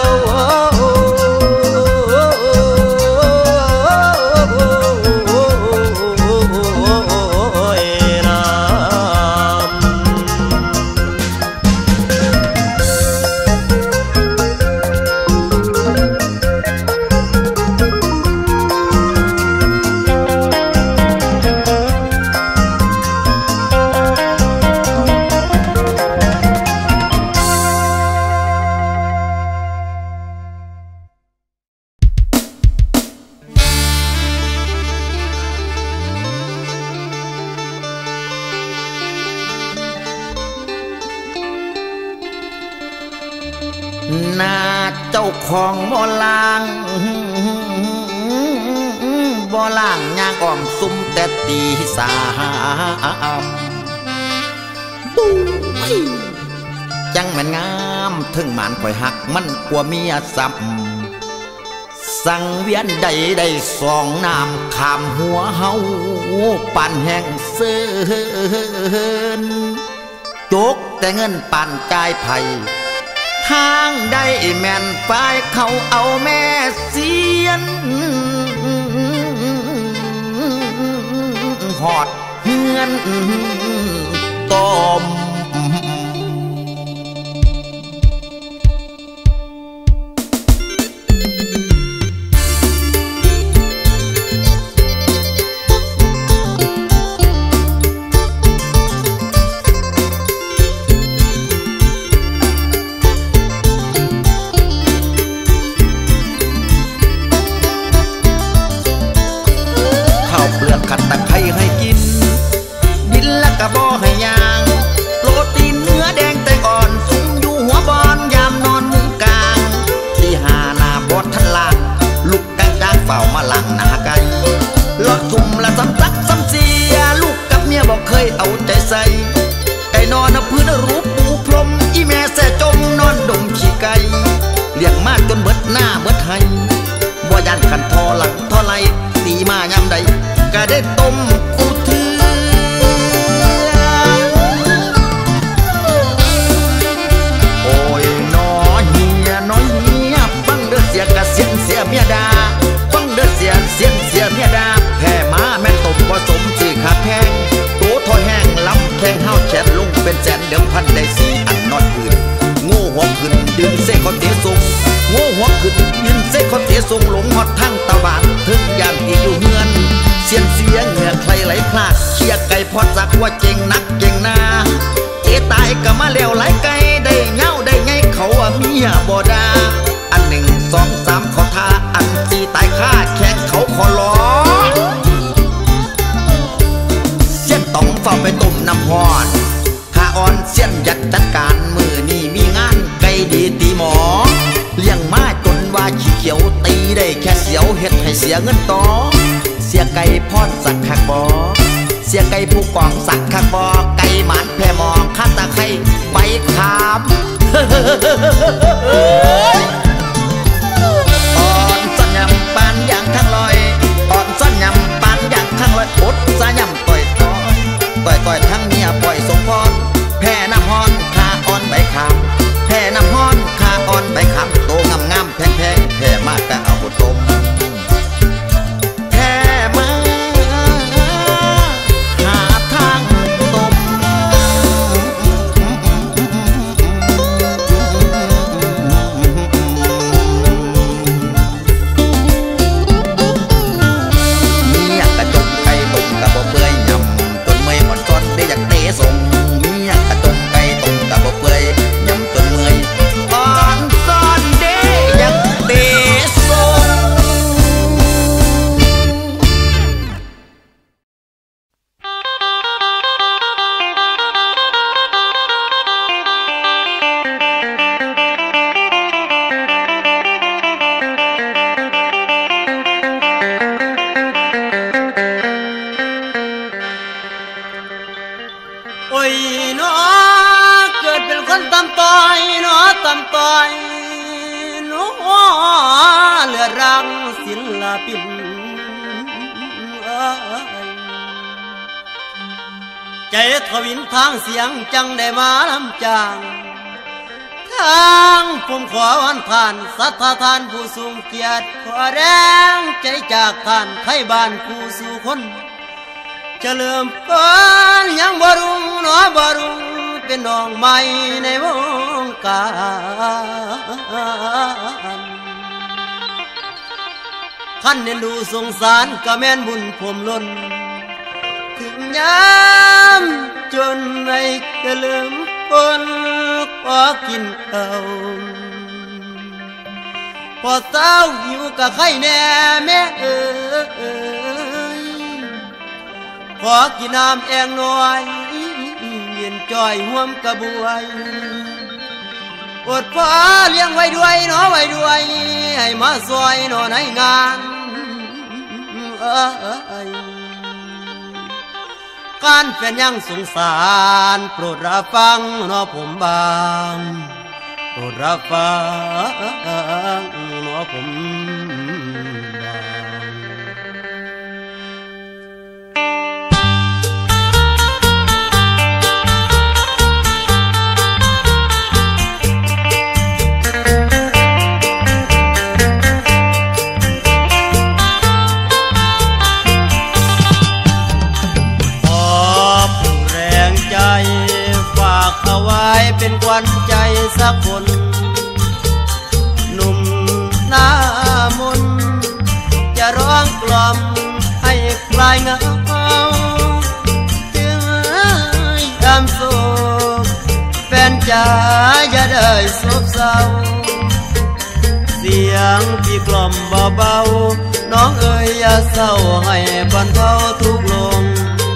หน้าเจ้าของบ่ล่างบ่ล่างย่างอ้อมซุ่มแต่ตีสามจังแม่นงามถึงหมานข่อยหักมันกว่าเมียซ้ำสังเวียนใดได้สองน้ำขามหัวเฮาปานแห่งเซินจกแต่เงินปานจ่ายไผทางได้แม่นฝ่ายเขาเอาแม่เสียนหอดเฮือนต้มขัดตะไคร้ให้กินดินและกระบอกให้ยางโปรตีนเนื้อแดงแต่อ่อนซุ่มอยู่หัวบอนยามนอนมุ้งกลางที่หาหน้าบอดทันลางลูกกลางจ้างเฝ้ามาหลังหน้าไก่ลอดทุ่มละซ้ำซักซ้ำเสียลูกกับเมียบอกเคยเอาใจใส่ไก่นอนพื้นรูปปูพรมอีแม่แส่จมนอนดมขี้ไก่เลี้ยงมากจนเบิดหน้าเบิดให้บ่ยันขันทอหลังทอไหลตีมายามใดก็ได้ต้มอุทือโอ้ยน้อยเฮียน้อยเฮียฟังเด้อเสียกะเสียนเสียเมียดาฟังเด้อเสียเสียนเสียเมียดาแผ่มาแม่ต้มผสมสื่อขาแพงโตทอยแห้งลำแข้งเฮาแฉดลงเป็นแสนเดิมพันได้สี่อันนอนอื่นโง่หัวขึ้นดึงเส้นเขาเตะทรงโง่หัวขึ้นยืนเส้นเขาเตะทรงหลงหอดทั้งตะวันถึงยานที่อยู่เฮือนเสียนเสียเหงื่อใครไหลพลาดเชียไก่พอดสักว่าเจงนักเจงนาเอตายก็มาแล้วไหลไก่ได้เงาได้ไงเขาว่าเมียบ่ดาอันหนึ่งสองสามเขาท่าอันสี่ตายฆ่าแข่งเขาขอล้อเสียนต้องเฝ้าไปต้มน้ำฮ้อนข้าอ่อนเสียนยัดจัดการมือนี่มีงานไก่ดีตีหมอเลี้ยงมาจนว่าขี้เขียวตีได้แค่เสียวเฮ็ดให้เสียเงินต่อเสียไก่พอดสักคักบ่เสียไก่ผู้กองสักคักบ่ไก่หมานแพ่มองข้าตะไคร้ไปขามอ่อนซ่อนยำปานอย่างทั้งลอยอ่อนซ่อนยำปานอย่างทั้งลอยอดซะยำต่อยทั้งเมียปล่อยสงพรแพ่น้ำฮ้อนข้าอ่อนใบขามแพ่น้ำฮ้อนข้าอ่อนใบขามโตงามแพงแพ่มากก็เอาต้ม
ปิ่นใจทวินทางเสียงจังได้มาลำจางทางผมขอวันผ่านสัทธาทานผู้สูงเกียรติขอแรงใจจากท่านไทยบ้านผู้สู่คนจะเริ่มก่อนยังบ่รุ่งหนอบ่รุ่งเป็นน้องใหม่ในวงการขันเน้นดูสงสารก็แม่นบุญผมล้นถึงยามจนไม่กระเลิมปนขอกินเอาพอเศร้าหิวกับไข่แน่แม่ขอกินน้ำแองน้อยเย็นจ่อยห่วมกระบวยอดพ่อเลี้ยงไว้ด้วยหนอไว้ด้วยให้มาซอยหนอในงานการแฟนยังสงสารโปรดรับฟังหนอผมบางโปรดรับฟังหนอผมบางเป็นควันใจสักคนหนุ่มหน้ามนจะร้องกล่อมให้คลายเหงาถึงยามโศกแฟนจ๋าอย่าได้โศกเศร้าเสียงพี่กล่อมเบาๆน้องเอ๋ยอย่าเศร้าให้บรรเทาทุกข์ลง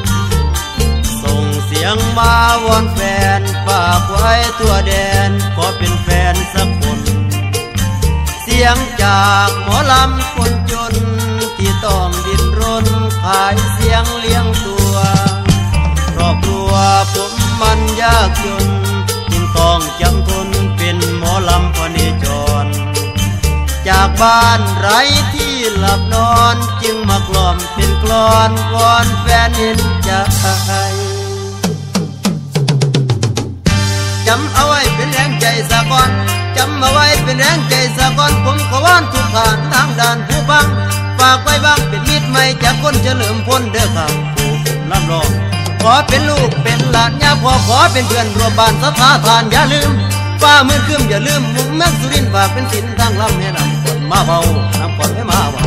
เสียงมาวอนแฟนฝากไว้ทั่วแดนขอเป็นแฟนสักคนเสียงจากหมอลำคนจนที่ต้องดิ้นรนขายเสียงเลี้ยงตัวครอบครัวผมมันยากจนจึงต้องจำทนเป็นหมอลำพเนจรจากบ้านไร้ที่หลับนอนจึงมากล่อมเป็นกลอนวอนแฟนเห็นใจจำเอาไว้เป็นแรงใจสะก่อนจำเอาไว้เป็นแรงใจสะก่อนผมขอวอนทุกท่านทางด่านผู้ฟังฝากไว้บ้างเป็นมิตรไม่จากคนเฉลิมพลเด้อครับผู้ลำลองขอเป็นลูกเป็นหลานย่าพ่อขอเป็นเพื่อนร่วมบ้านสัทธาทานอย่าลืมฟ้ามืดครึ้มอย่าลืมมุกแม็กสุรินทร์ฝากเป็นสินทางลำให้นำก่อนมาเบานำก่อนให้มาเบา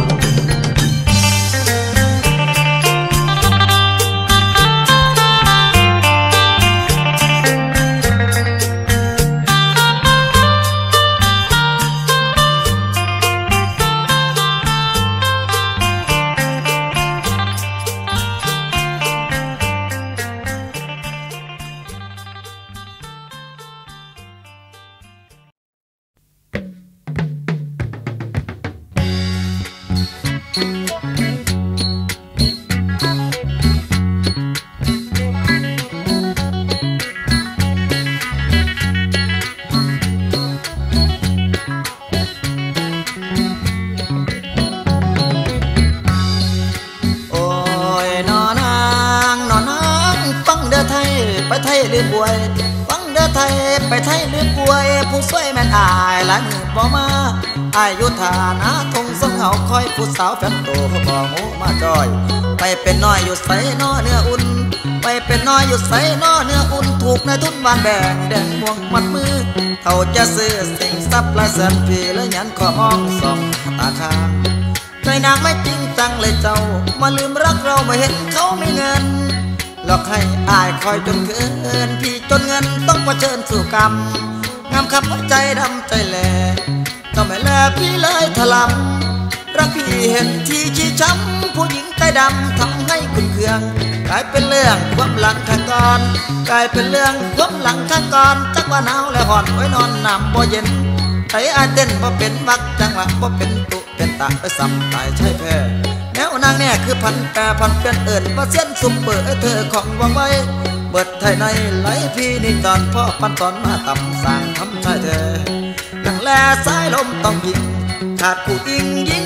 ไปไทยลืมป่วยฟังเด้อไทยไปไทยลืมป่วยผู้ช่วยแม่นอายหลายมือบ่มาอายุฐานะทงสงเหาคอยผู้สาวแฟนโตบ่หูมาจอยไปเป็นน้อยอยู่ใส่นอเนื้ออุ่นไปเป็นน้อยอยู่ใส่นอเนื้ออุ่นถูกนายทุนบ้านแบ่งแดงม่วงมัดมือเขาจะซื้อสิ่งทรัพย์หลายแสนปีแล้วยันขอมองส่องตาค้างใจนางไม่จริงจังเลยเจ้ามาลืมรักเราไม่เห็นเขาไม่เงินหลอกให้อายคอยจนเกินพี่จนเงินต้องเผชิญสู่กรรมงามคำใจดำใจแหลต้องไม่แลพี่เลยถลำรักพี่เห็นที่ชี้ช้ำผู้หญิงใจดำทำให้ขุ่นเคืองกลายเป็นเรื่องความหลังข้างก่อนกลายเป็นเรื่องความหลังข้างก่อนจักว่าหนาวและห่อนไว้นอนน้ำบ่เย็นไทยอาเต้นบ่เป็นวักจังหวะบ่เป็นตุเป็นตาไปซ้ำตายใช่แพ้แนวนางแน่คือพันแปรพันเปลี่ยนเอิญว่าเส้นซุปเปอร์เธอของวางไว้เบิดไทยในไหลพี่นี่ตอนพ่อปันตอนมาต่ำสร้างทำชายเธอดังแลสายลมต้องยิงขาดผู้ยิงยิงทำช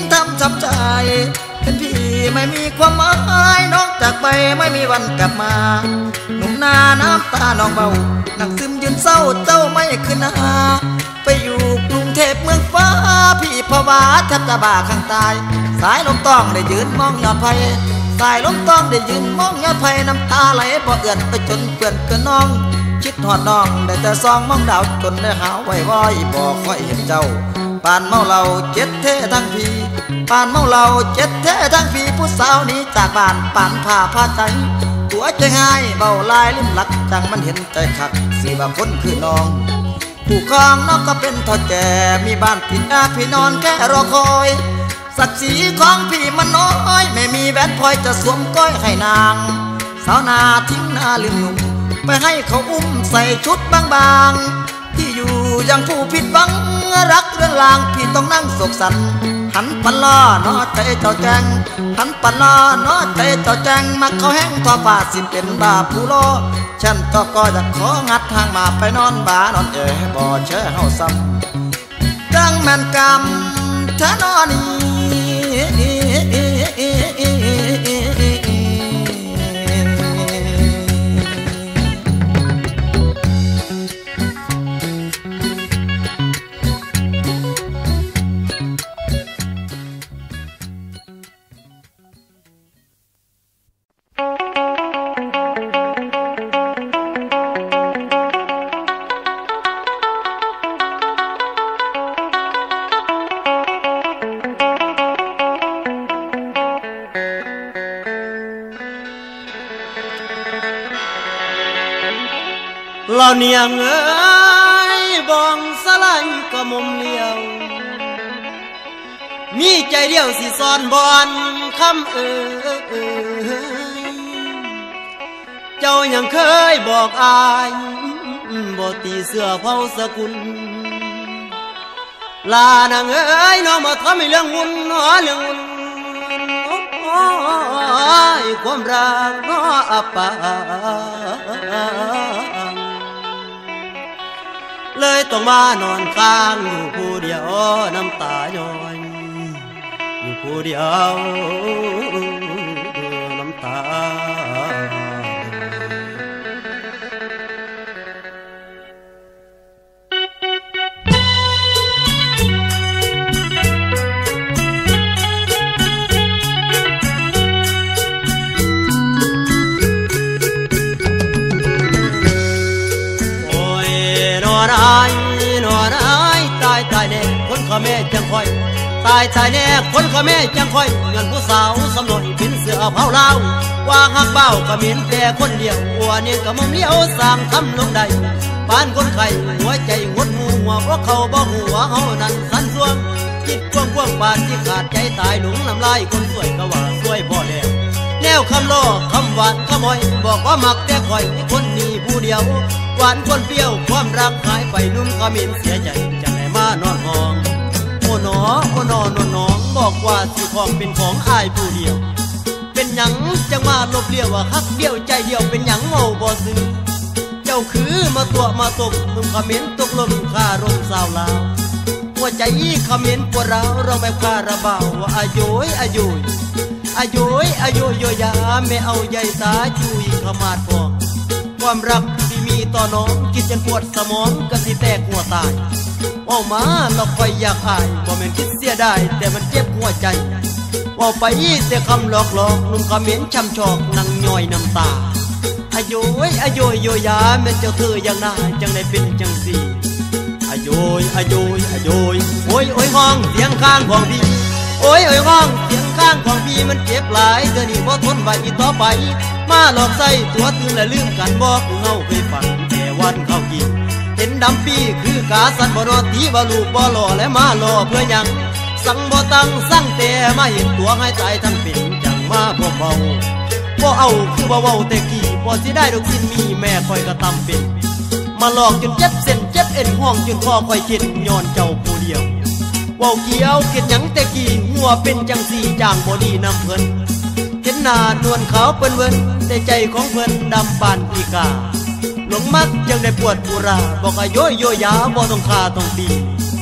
ำใจเป็นพี่ไม่มีความหมายนอกจากไปไม่มีวันกลับมาหนุ่มนาน้ำตาน้องเบาหนักซึมยืนเศร้าเจ้าไม่ขึ้นหาไปอยู่กรุงเทพเมืองฟ้าพี่ภาวะแทบจะบ้าข้างตายสายลมต้องได้ยืนมองยอดไผ่สายลมต้องได้ยืนมองยอดไผ่น้ำตาไหลบ่เอื่อนไปจนเปื่อนเกินน้องคิดหอดน้องได้แต่ซองมองดาวจนได้หาไว้ว้อยบ่ค่อยเห็นเจ้าปานเมาเหล้าเจ็ดเท่ทั้งพี่ปานเมาเหล้าเจ็ดเท่ทั้งพี่ผู้สาวนี้จากบ้านปานผ้าผ้าใจตัวใจง่ายเบาลายลิ้มหลักจังมันเห็นใจคักสิบางคนคือน้องผู้ครองน้องก็เป็นทอดแก่มีบ้านผิดพี่นอนแค่รอคอยศักดิ์ศรีของพี่มันน้อยไม่มีแหวนพลอยจะสวมก้อยให้นางสาวนาทิ้งหน้าลืมหนุ่มไปให้เขาอุ้มใส่ชุดบางๆที่อยู่ยังผู้ผิดหวังรักเรื่องลางพี่ต้องนั่งโศกสันหันปันล้อน้อใจเจ้าแจงหันปันล้อน้อใจเจ้าแจงมักเขาแห้งทอฝ่าสินเป็นบาผู้ล้อฉันก็จะของัดทางมาไปนอนบานอนบ่เชื่อเฮาซ้ำดังแม่นกรรมเธอนอนี่
เราเนียงเอ้ยบองสลายก็มุมเลี้ยวมีใจเดียวสิสอนบอนคำเจ้ายังเคยบอกอายบ่ตีเสื้อเผาสกุลลานางเอ้ยน้องมาทำให้เรื่องวุ่นเรื่องวุ่นความรักน้ออับปางเลยต้องมานอนค้างอยู่ผู้เดียวน้ำตาย้อยอยู่ผู้เดียวน้ำตาตายแน่คนขแม่จังคอยตายแน่คนขแม่จังคอยเงินผู้สาวสำนวนเป็นเสือเผาเล่าว่าหักเบ้าก็เหม็นแต่คนเดียวหัวเนี่ยก็มุมเลี้ยวสร้างทำลงใดปานคนไข้หัวใจหดหูหัวเพราะเขาบ่หัวเฮานั่นสันสวงคิดกว้างบาดที่ขาดใจตายหลงน้ำลายคนสวยก็ว่าสวยพอแล้วแนวคำล้อคำหวานขโมยบอกว่ามักแต่คอยคนนี้ผู้เดียวหวานคนเปรี้ยวความรักหายไปนุ่มก็เหม็นเสียใจมานอนห้องโอ้หนอโอ้นอนน้องบอกว่าสิของเป็นของอายผู้เดียวเป็นหยังจังมาลบเลี้ยวว่าฮักเดียวใจเดียวเป็นหยังเมาบ่ซื้อเจ้าคือมาตัวมาตบนุ่มขมิ้นตกลมข้ารมสาวลาวหัวใจขมิ้นปวดร้าวเราแบบคาราบาวว่าอายุยอายุยอายุยอายุยยาไม่เอาใยตาจุยขมาดพองความรักที่มีต่อน้องคิดจนปวดสมองก็สิแตกหัวตายว่ามาเราคอยอยากอายบ่แม่นคิดเสียได้แต่มันเจ็บหัวใจว่าไปแต่คำหลอกนุ่มขมิ้นช้ำชอกนั่งย่อยน้ำตาอายุยอายุยโยยาแม่เจ้าเธออย่างน่าจังได้เป็นจังสีอายุยอายุยอายุยโอ้ยโอ้ยห้องเสียงข้างของพี่โอ้ยโอ้ยห้องเสียงข้างของพี่มันเจ็บหลายเธอนี่บ่ทนไหวอีกต่อไปมาหลอกใส่ตัวตื่นและลืมกันบอกเฮาเคยฝันแต่วันเขากินเห็นดำปีคือกาสันบ่นอตีบ่ลูกบ่หล่อและมาหล่อเพื่อยังสั่งบ่ตั้งสั่งแต่มาเห็นตัวให้ตายทั้งเป็นจังมาพวกเบาบ่เอาคือบ่เว้าแต่กี้บ่สิได้ดอกสิ้นมีแม่คอยกระตำเป็นมาหลอกจนเจ็บเส้นเจ็บเอ็นห้องจนคอคอยคิดย้อนเจ้าผู้เดียวเว้าเกี่ยวเก็ดหยังแต่กี้หัวเป็นจังสีจางบ่ดีนำเพิ่นเห็นหน้านวลขาวเปิ้นเวินแต่ใจของเพิ่นดำปานอีกาหลงมักยังได้ปวดปุราบอกอายุยโยยาบ่ต้องฆ่าต้องตีอ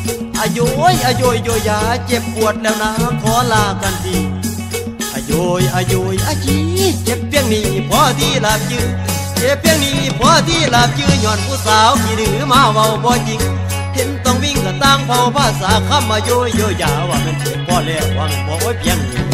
อาโยยอาโยยโยยาเจ็บปวดแล้วนะขอลากันทีอาโยยอาโยยอาจีเจ็บเพียงนี้พอที่หลับยืนเจ็บเพียงนี้พอที่หลับยืนย้อนผู้สาวที่ดื้อมาเว้าบ่จริงเห็นต้องวิ่งก็ตั้งเผาภาษาคำอาโยยโยยาว่ามันเจ็บพอแล้วว่ามันบอกไว้เพียงนี้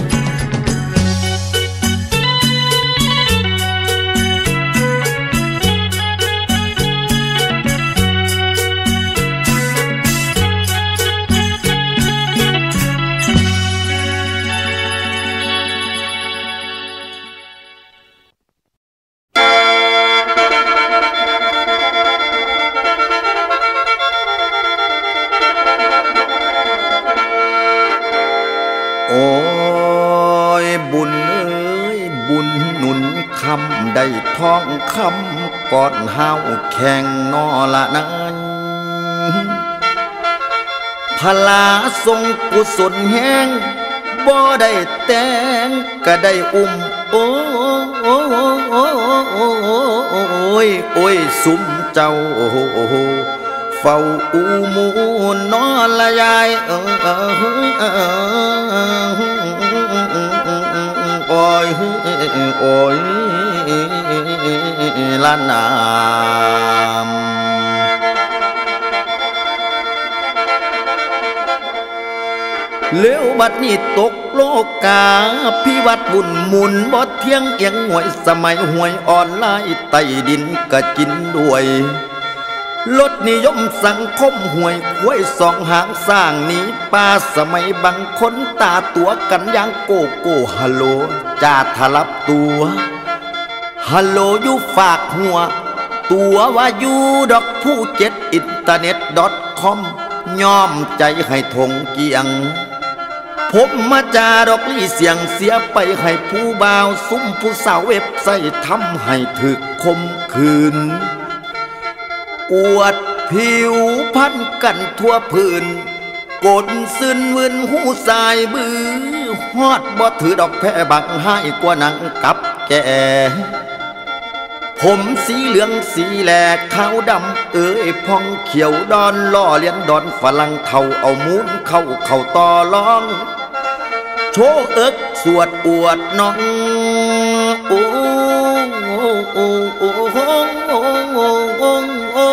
ได้ท้องคำก่อนเฮาแข่งนอละนั้นพลาทรงกุศลแห้งบ่ได้แต่งก็ได้อุ้มโอ้ยโอ้ยสุมเจ้าเฝ้าอูมูนอละยายโอ้ยโอ้ยละนามเลี้ยวบัดนี้ตกโลกาพิวัตรบุญมุนบ่เที่ยงเอียงหวยสมัยหวยออนไลน์ไต่ดินก็กินด้วยลดนิยมสังคมหวยควยสองหางสร้างนี้ป้าสมัยบางคนตาตัวกันอย่างโกโก้ฮัลโหลจ่าทลับตัวฮัลโหลอยู่ฝากหัวตัวว่าอยู่ดอกผู้เจ็ดอินเทอร์เน็ต.com ย่อมใจให้ทงเกียงผมมาจาดอกลี่เสียงเสียไปให้ผู้บ่าวซุ่มผู้สาวเว็บไซต์ทำให้ถึกคมคืนอวดผิวพันกันทั่วพื้นกดซึนวืนหูสายบือฮอดบ่ถือดอกแพ้บังให้กว่านังกับแก่ผมสีเหลืองสีแหลกขาวดำพองเขียวดอนล่อเลี้ยนดอนฝรั่งเท่าเอามูนเข้าต่อร้องโชว์เอิกสวดอวดน้องโอ้โอ้โอ้โอ้โอ้โอ้โอ้โอ้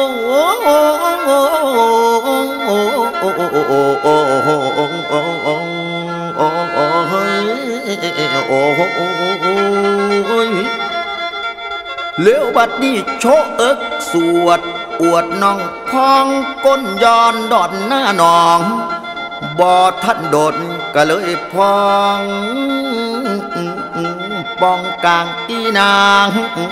เลี้ยวบัดนี้โชเอิกสวดอวดน้องพองก้นย้อนดอนหน้าหนองบ่ท่านโดนก็เลยพองปองกลางอีนาง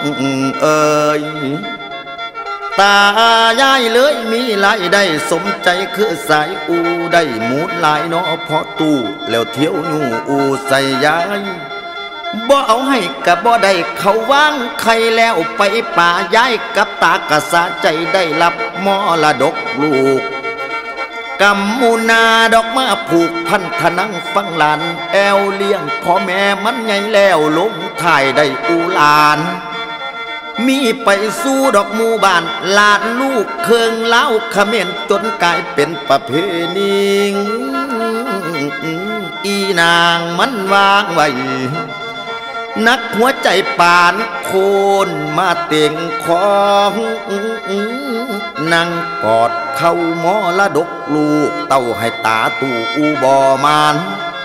ตายายเลยมีหลายได้สมใจคือสายอูได้หมูหลายน้อพอตู้แล้วเที่ยวอยู่อูใส่ยายบ่เอาให้กับบ่ได้เขาว่างใครแล้วไปป่าย้ายกับตากระสาใจได้รับมรดกลูกกำมูนาดอกมาผูกพันธนังฟังหลานแอวเลี้ยงพ่อแม่มันไงแล้วลงถ่ายได้อูหลานมีไปสู้ดอกหมู่บ้านลานลูกเคืองเล้าขมิ้นจนกลายเป็นประเพณีอีนางมันวางไว้นักหัวใจปานโคนมาเต่งของนั่งกอดเข้ามรดกลูกเต้าให้ตาตู่อูบอมาน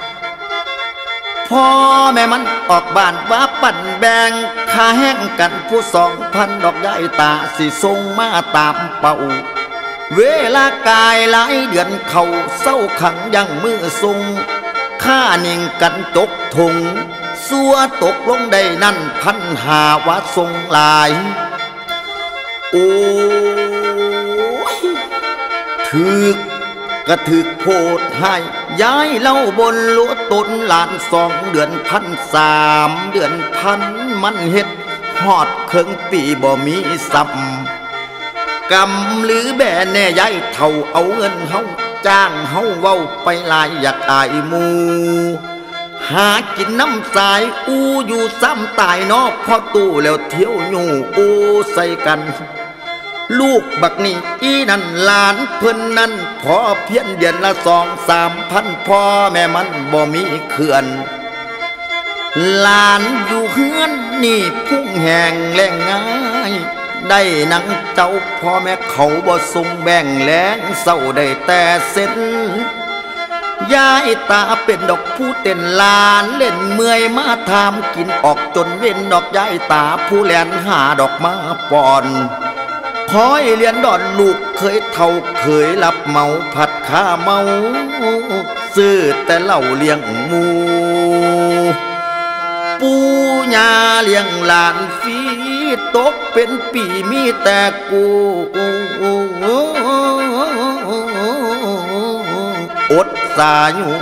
พ่อแม่มันออกบ้านว่าปั่นแบ่งค่าแห้งกันผู้2,000ดอกย้ายตาสิส่งมาตามเป่าเวลากายหลายเดือนเขาเศร้าขังยังมือทรงค่านิ่งกันจกทงสัวตกลงได้นั่น1,500ว่าทรงลายโอ้ยถึกกระถึกโพดให้ย้ายเล่าบนลัวตนหลาน2 เดือน1,300 เดือน1,000มันเฮ็ดฮอดเครื่องปีบ่มีซ้ำกำหรือแบ่แน่ย้ายเท่าเอาเงินเฮาจ้างเฮาเว้าไปลายอยากอายหมู่หากินน้ำสายอูอยู่ซ้ำตายนอกพอตู้แล้วเที่ยวอยู่อูใส่กันลูกบักนี่อีนั่นหลานเพิ่นนั่นพอเพียงเดือนละ2-3,000พ่อแม่มันบ่มีเขื่อนหลานอยู่เฮือนนี่พุ่งแหงแรงง่ายได้นังเจ้าพ่อแม่เขาบ่ส่งแบ่งแลงเศร้าได้แต่เส้นยายตาเป็นดอกผู้เต้นลานเล่นเมื่อยมาทำกินออกจนเว้นดอกยายตาผู้แลนหาดอกมาป่อนคอยเรียนดอนลูกเคยเท่าเคยรับเมาผัดข้าเมาซื้อแต่เหล่าเลี้ยงหมูปูญาเลี้ยงหลานฟรีตกเป็นปีมีแต่กูอดสาอยู่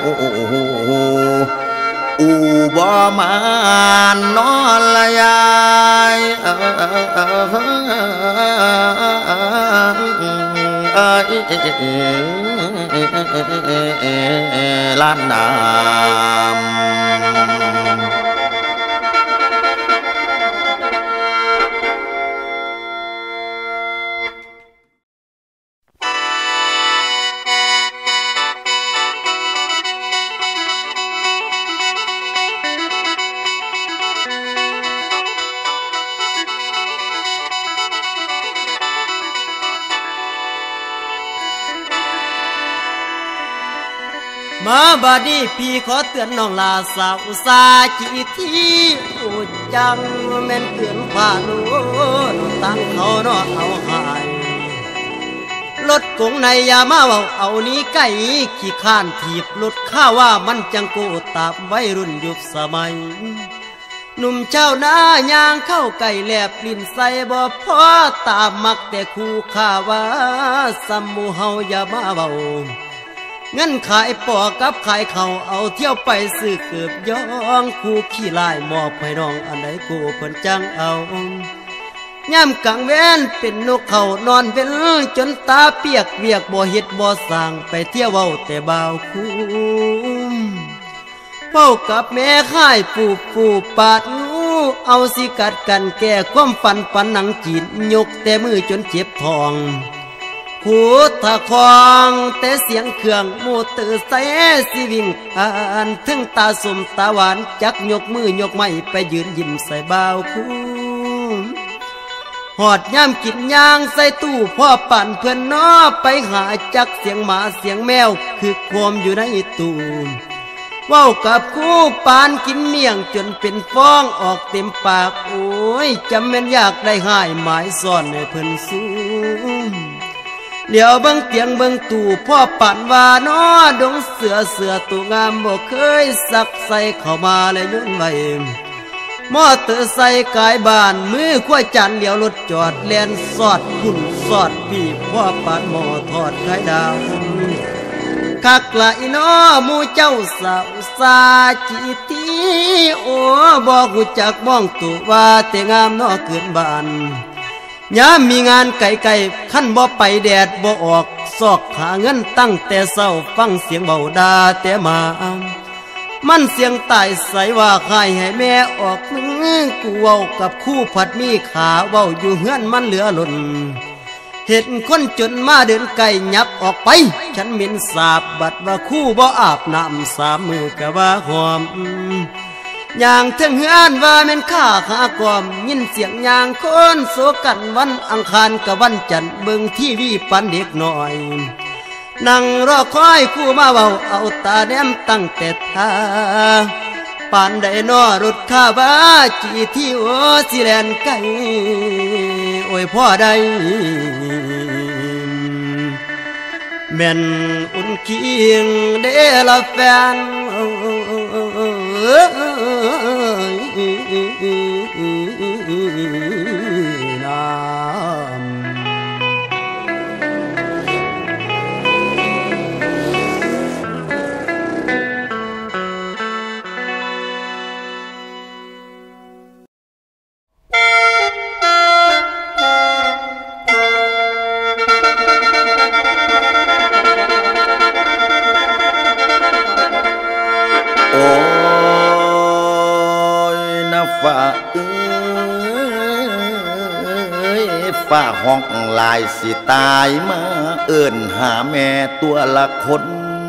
อูบ่มานอนละยายล้านน้ำ
มาบาดีพี่ขอเตือนน้องลาสาวสาจีที่อุจังแม่นเตือนผ่านูตั้งเขาเนาะเอาหายรถกงในยามาเอานี้ไก่ขี้ข้านถีบรถข้าว่ามันจังโกตามวัยรุ่นยุคสมัยหนุ่มเจ้าหน้ายางเข้าไก่แลบลิ้นใส่บ่พอตามมักแต่คู่ข้าว่าสัมมูเฮาอย่ามาเบาเงินขายปอกับขายเขาเอาเที่ยวไปซื้อเกือบย่องคู่ขี้ลายมอบให้น้องอันใดกูเพิ่นจังเอาย่ำกลางเว้นเป็นนกเขานอนเว้นจนตาเปียกเวียกบ่เฮ็ดบ่สร้างไปเที่ยวเว้าแต่บ่าวคุ้มเฝ้ากับแม่ค่ายปูปาดงูเอาสิกัดกันแก้ความฝันปันหนังจีนยกแต่มือจนเจ็บท้องหูตะคองแต่เสียงเครื่องมูตือใส่สิวิ่งอ่านถึงตาสมตาหวานจักยกมือยกไม้ไปยืนยิ้มใส่บ่าวคู่หอดย่ำกินย่างใส่ตู้พ่อปั่นเพื่อนน้อไปหาจักเสียงหมาเสียงแมวคือความอยู่ในตู้เว้ากับคู่ปานกินเมี่ยงจนเป็นฟองออกเต็มปากโอ้ยจำแม่นอยากได้หายหมายซ่อนให้เพิ่นสู้เหลียวเบิ่งเตียงเบิ่งตู้พ่อปั่นว่าน้อดงเสือตู้งามบ่เคยสักใส่เข้ามาเลยยุ่นไว้มอเตอร์ไซค์กายบ้านมือขั้วจันเหลียวรถจอดแลนสอดพุ่นสอดปีพ่อปั่นหม้อทอดไข่ดาวคักละอีน้อมูเจ้าสาวสาจีทีโอ้บอกหูจักมองตัวว่าแต่งามน้อเกินบ้านยามมีงานไก่ขั้นบ่ไปแดดบ่ออกซอกหาเงินตั้งแต่เศร้าฟังเสียงเบาดาแต่มามันเสียงตายใสว่าใครให้แม่ออกกูเว้ากับคู่ผัดมีขาเว้าอยู่เฮือนมันเหลือหล่นเห็นคนจนมาเดินไก่ยับออกไปฉันเหม็นสาบบัดว่าคู่บ่อาบน้ำ3 มือกะว่าหอมอย่างเทิงเฮือนว่าแม่นข้าหากอมยินเสียงยางคนโศกันวันอังคารกับวันจันทร์เบิ่งทีวีปันเด็กน้อยนั่งรอคอยคู่มาเว้าเอาตาแนมตั้งแต่ทาปานได้นอรถข้าบ้าจีที่โอสิแลนไก่โอ้ยพ่อใดแม่นอุ่นเคียงเดละแฟนน้
ฝ่าเอ้ยฝฟ้าห้องลายสิตายมาเอิ้นหาแม่ตัวละคน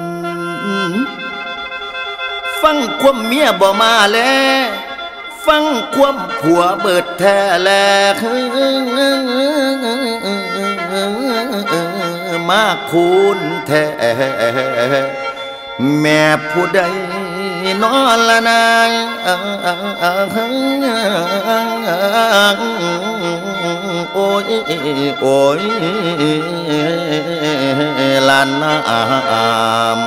ฟังความเมียบ่มาแล้วฟังความผัวเบิดแท้แลมาคูณแท้แม่ผู้ใดนอนละนางโอ้ยโอ้ยลานน้ำ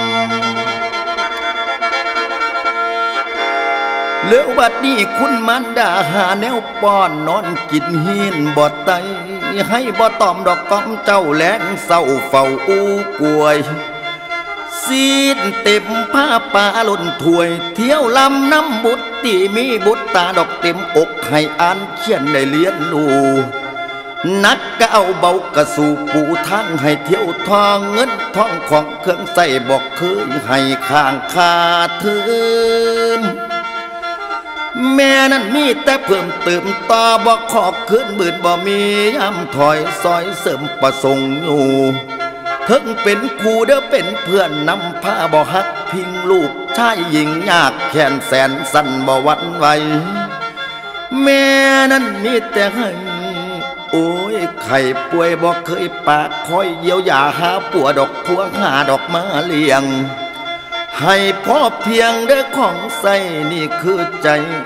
เหลือบัดนี้คุณมันดาหาแนวป้อนนอนกินหินบ่ไตให้บ่ตอมดอกก้อมเจ้าแหลงเศร้าเฝ้าอู้ป่วยซีดเต็มผ้าป่าล้นถ้วยเที่ยวลำน้ำบุตรที่มีบุตรตาดอกเต็มอกให้อ่านเขียนได้เลี้ยนลูนักก็เอาเบากระสู่ปูทั้งให้เที่ยวทองเงินทองของเครื่องใส่บอกเคยให้ข้างคาเทิมแม่นั้นมีแต่เพิ่มเติมต่อบ่ขอขึ้นหมื่นบ่มีย้ำถอยซอยเสริมประสงค์อยู่ถึงเป็นคู่เด้อเป็นเพื่อนนำผ้าบ่ฮักพิงลูกชายหญิงยากแขนแสนสั่นบ่หวั่นไหวแม่นั้นมีแต่ให้โอ้ยไข่ป่วยบ่เคยปากคอยเยียวยาหาปัวดอกพวงหาดอกมาเลี้ยงให้พ่อเพียงเด้อของใส่นี่คือใจ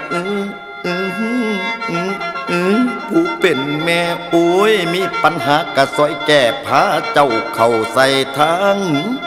ผู้เป็นแม่โอ้ยมีปัญหากระซอยแก้พาเจ้าเข้าใส่ทาง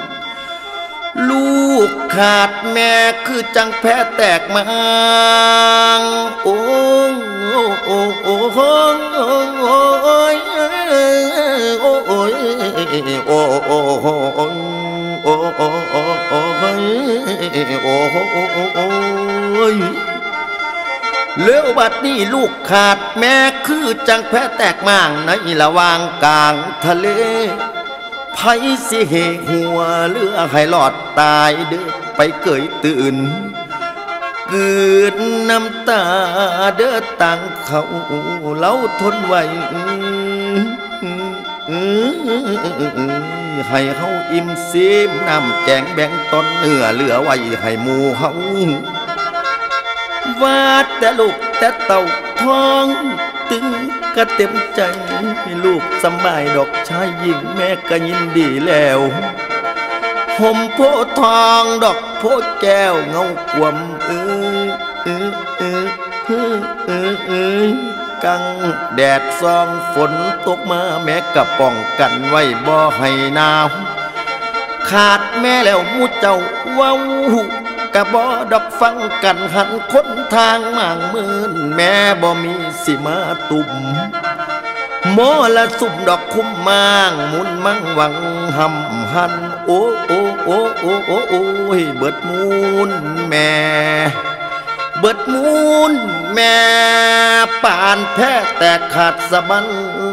ลูกขาดแม่คือจังแพ้แตกมางโอ้โอ้โอ้โอ้โอ้ยโอ้โอ้ยโอ้โอ้โอ้โอ้โอ้โอ้โอ้โอ้โอ้ยเลี้ยวบัดนี้ลูกขาดแม่คือจังแพ้แตกม่างในระหว่างกลางทะเลไผสิเหหัวเลือให้หลอดตายเด้อไปเกยตื่นกืนน้ำตาเด้อต่างเขาเล่าทนไว้ให้เฮาอิ่มซีมน้ำแกงแบ่งต้นเนื้อเหลือไว้ให้หมู่เฮาวาดแต่ลูกแต่เต่าท้องตึงก็เต็มใจให้ลูกสบายดอกชายหญิงแม่ก็ยินดีแล้วห่มโพทองดอกโพแก้วเงากวมกังแดดซองฝนตกมาแม่ก็ป้องกันไว้บ่ให้หนาวขาดแม่แล้วมูเจ้าว้าวกะบ่ดอกฟังกันหันคนทางหม่างมืนแม่บ่มีสิมาตุ่มโมละสุ่มดอกคุ้มมางมุนมั่งหวังหำหันโอ้โอ้โอ้โอ้โอ้โอ้ยเบิดมูนแม่เบิดมูนแม่ป่านแพ้แตกขาดสะบัน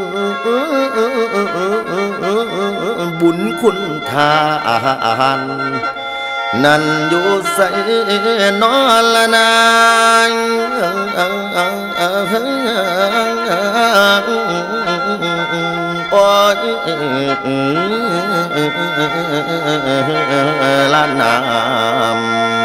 บุญคุณทานนั่นอยู่ใส่นอละนางโอ้ยละนาม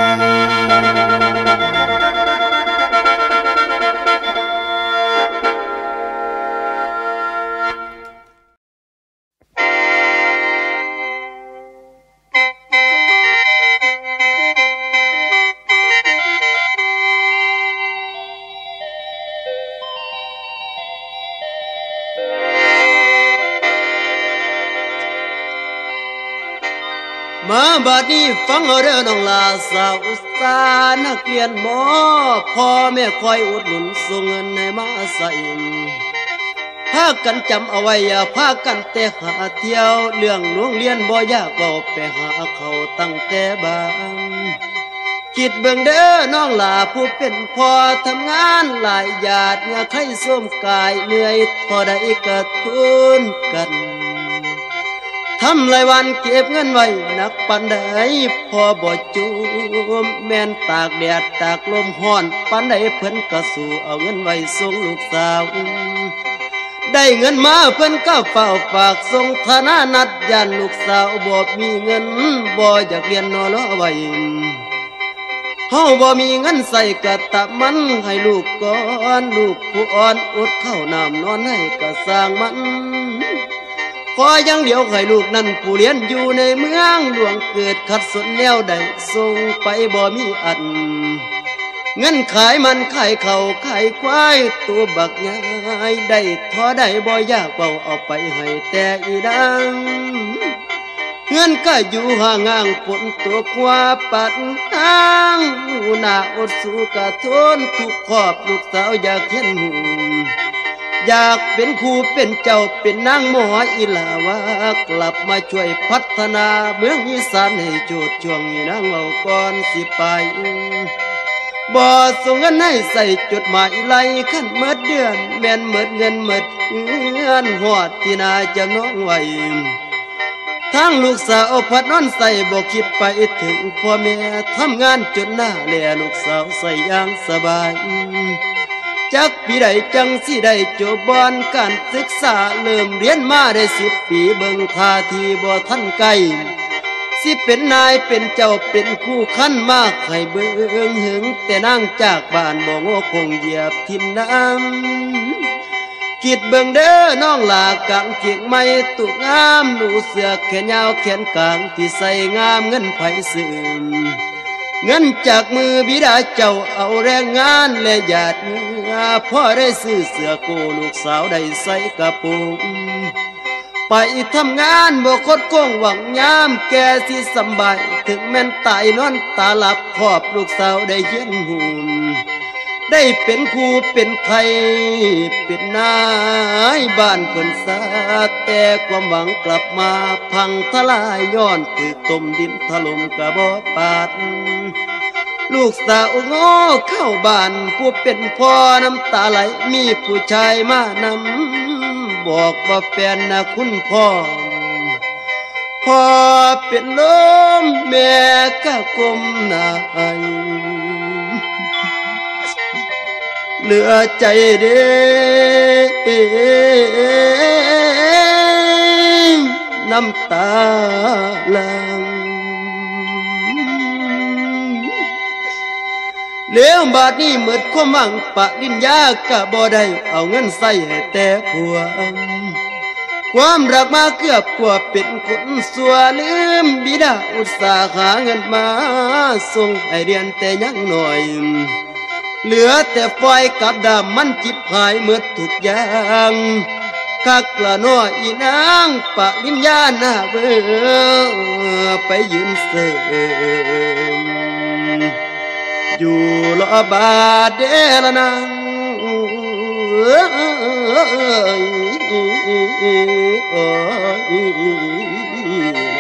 มาบัดนี้ฟังเอาเด้อน้องลาสาวสานักเรียนหมอพ่อแม่คอยอุดหนุนส่งเงินให้มาใส่พากันจำเอาไว้อย่าพากันแต่หาเที่ยวเรื่องโรงเรียนบ่ยากก็ไปหาเขาตั้งแต่บ้านคิดเบิ่งเด้อน้องลาผู้เป็นพ่อทำงานหลายหยาดเหงื่อไข้ส้มกายเหนื่อยพอได้กระทุนกันทำรายวันเก็บเงินไว้นักปันใดพอบ่จุมแม่นตากแดดตากลมห้อนปันใดเพิ่นก็สู้เอาเงินไว้ส่งลูกสาวได้เงินมาเพิ่นก็เฝ้าฝากส่งธนานัดยันลูกสาวบ่มีเงินบ่อยากเรียนนอละไว้เฮาบ่มีเงินใส่กะตะมันให้ลูกก่อนลูกผู้อ่อนอดข้าวน้ำนอนให้กะสร้างมันขออย่างเดียวให้ลูกนั้นผู้เรียนอยู่ในเมืองหลวงเกิดขัดสนแนวใดส่งไปบ่มีอันเงินขายมันขายเขาขายควายตัวบักใหญ่ได้ทอได้บ่ยากเบาเอาไปให้แต่อีดังเงินก็อยู่ห่างฝนตัวกว่าปัดอ้างหน้าอดสู้กะทนทุกขอบลูกสาวอยากเห็นหูอยากเป็นครูเป็นเจ้าเป็นนางหมออีลาวากลับมาช่วยพัฒนาเมืองอีสานให้โจดช่วงนี้นางเอาก่อนสิไปบ่ส่งเงินให้ใส่จดหมายไล่ขั้นเมื่อเดือนแม่นเมื่อเงินเมื่อเงินหอดที่นาจะน้องไว้ทั้งลูกสาวพัดนอนใส่บ่คิดไปถึงพ่อแม่ทำงานจนหน้าแลลูกสาวใส่อย่างสบายจักปีใดจังสิได้จบบอนการศึกษาเริ่มเรียนมาได้10 ปีเบิ่งท่าทีบ่ทันไกลสิเป็นนายเป็นเจ้าเป็นคู่ขั้นมากให้เบิ่งหึงแต่นั่งจากบ้านบ่โง่คงเหยียบทิ่นน้ำคิดเบิ่งเด้อน้องหลากางเกียงไม่ตุกงามหนูเสือแขนยาวแขนกลางที่ใส่งามเงินไผซื้อเงินจากมือบิดาเจ้าเอาแรงงานและหยาดเหงื่อพ่อได้ซื้อเสือโกลูกสาวได้ใส่กระโปรงไปทำงานบ่คดโกงหวังยามแกสิสบายถึงแม่นตายนอนตาหลับครอบลูกสาวได้เย็นหูได้เป็นครูเป็นไทยเป็นนายบ้านเพิ่นสาแต่ความหวังกลับมาพังทลายย้อนถูกต้มดินถล่มกระบอกปาดลูกสาวโง่เข้าบ้านผู้เป็นพ่อน้ำตาไหลมีผู้ชายมานำบอกว่าแฟนนะคุณพ่อพ่อเป็นลมแม่ก็กลมหน้าเหลือใจเด้น้ำตาลังเลี้ยวบาดนี้เหมือนความหวังปะลินยากะบ่ได้เอาเงินใส่ให้แต่ผัวความรักมาเกือบกว่าเป็นคนสัวลืมบิดาอุตสาหาเงินมาส่งให้เรียนแต่ยังหน่อยเหลือแต่ไฟกับดำมันจิบหายเมื่อทุกอย่างคักละน้ออีนางปะลินยาหน้าเบื่อไปยืนเสมอยู่รอบาดเดละนางโอ้ย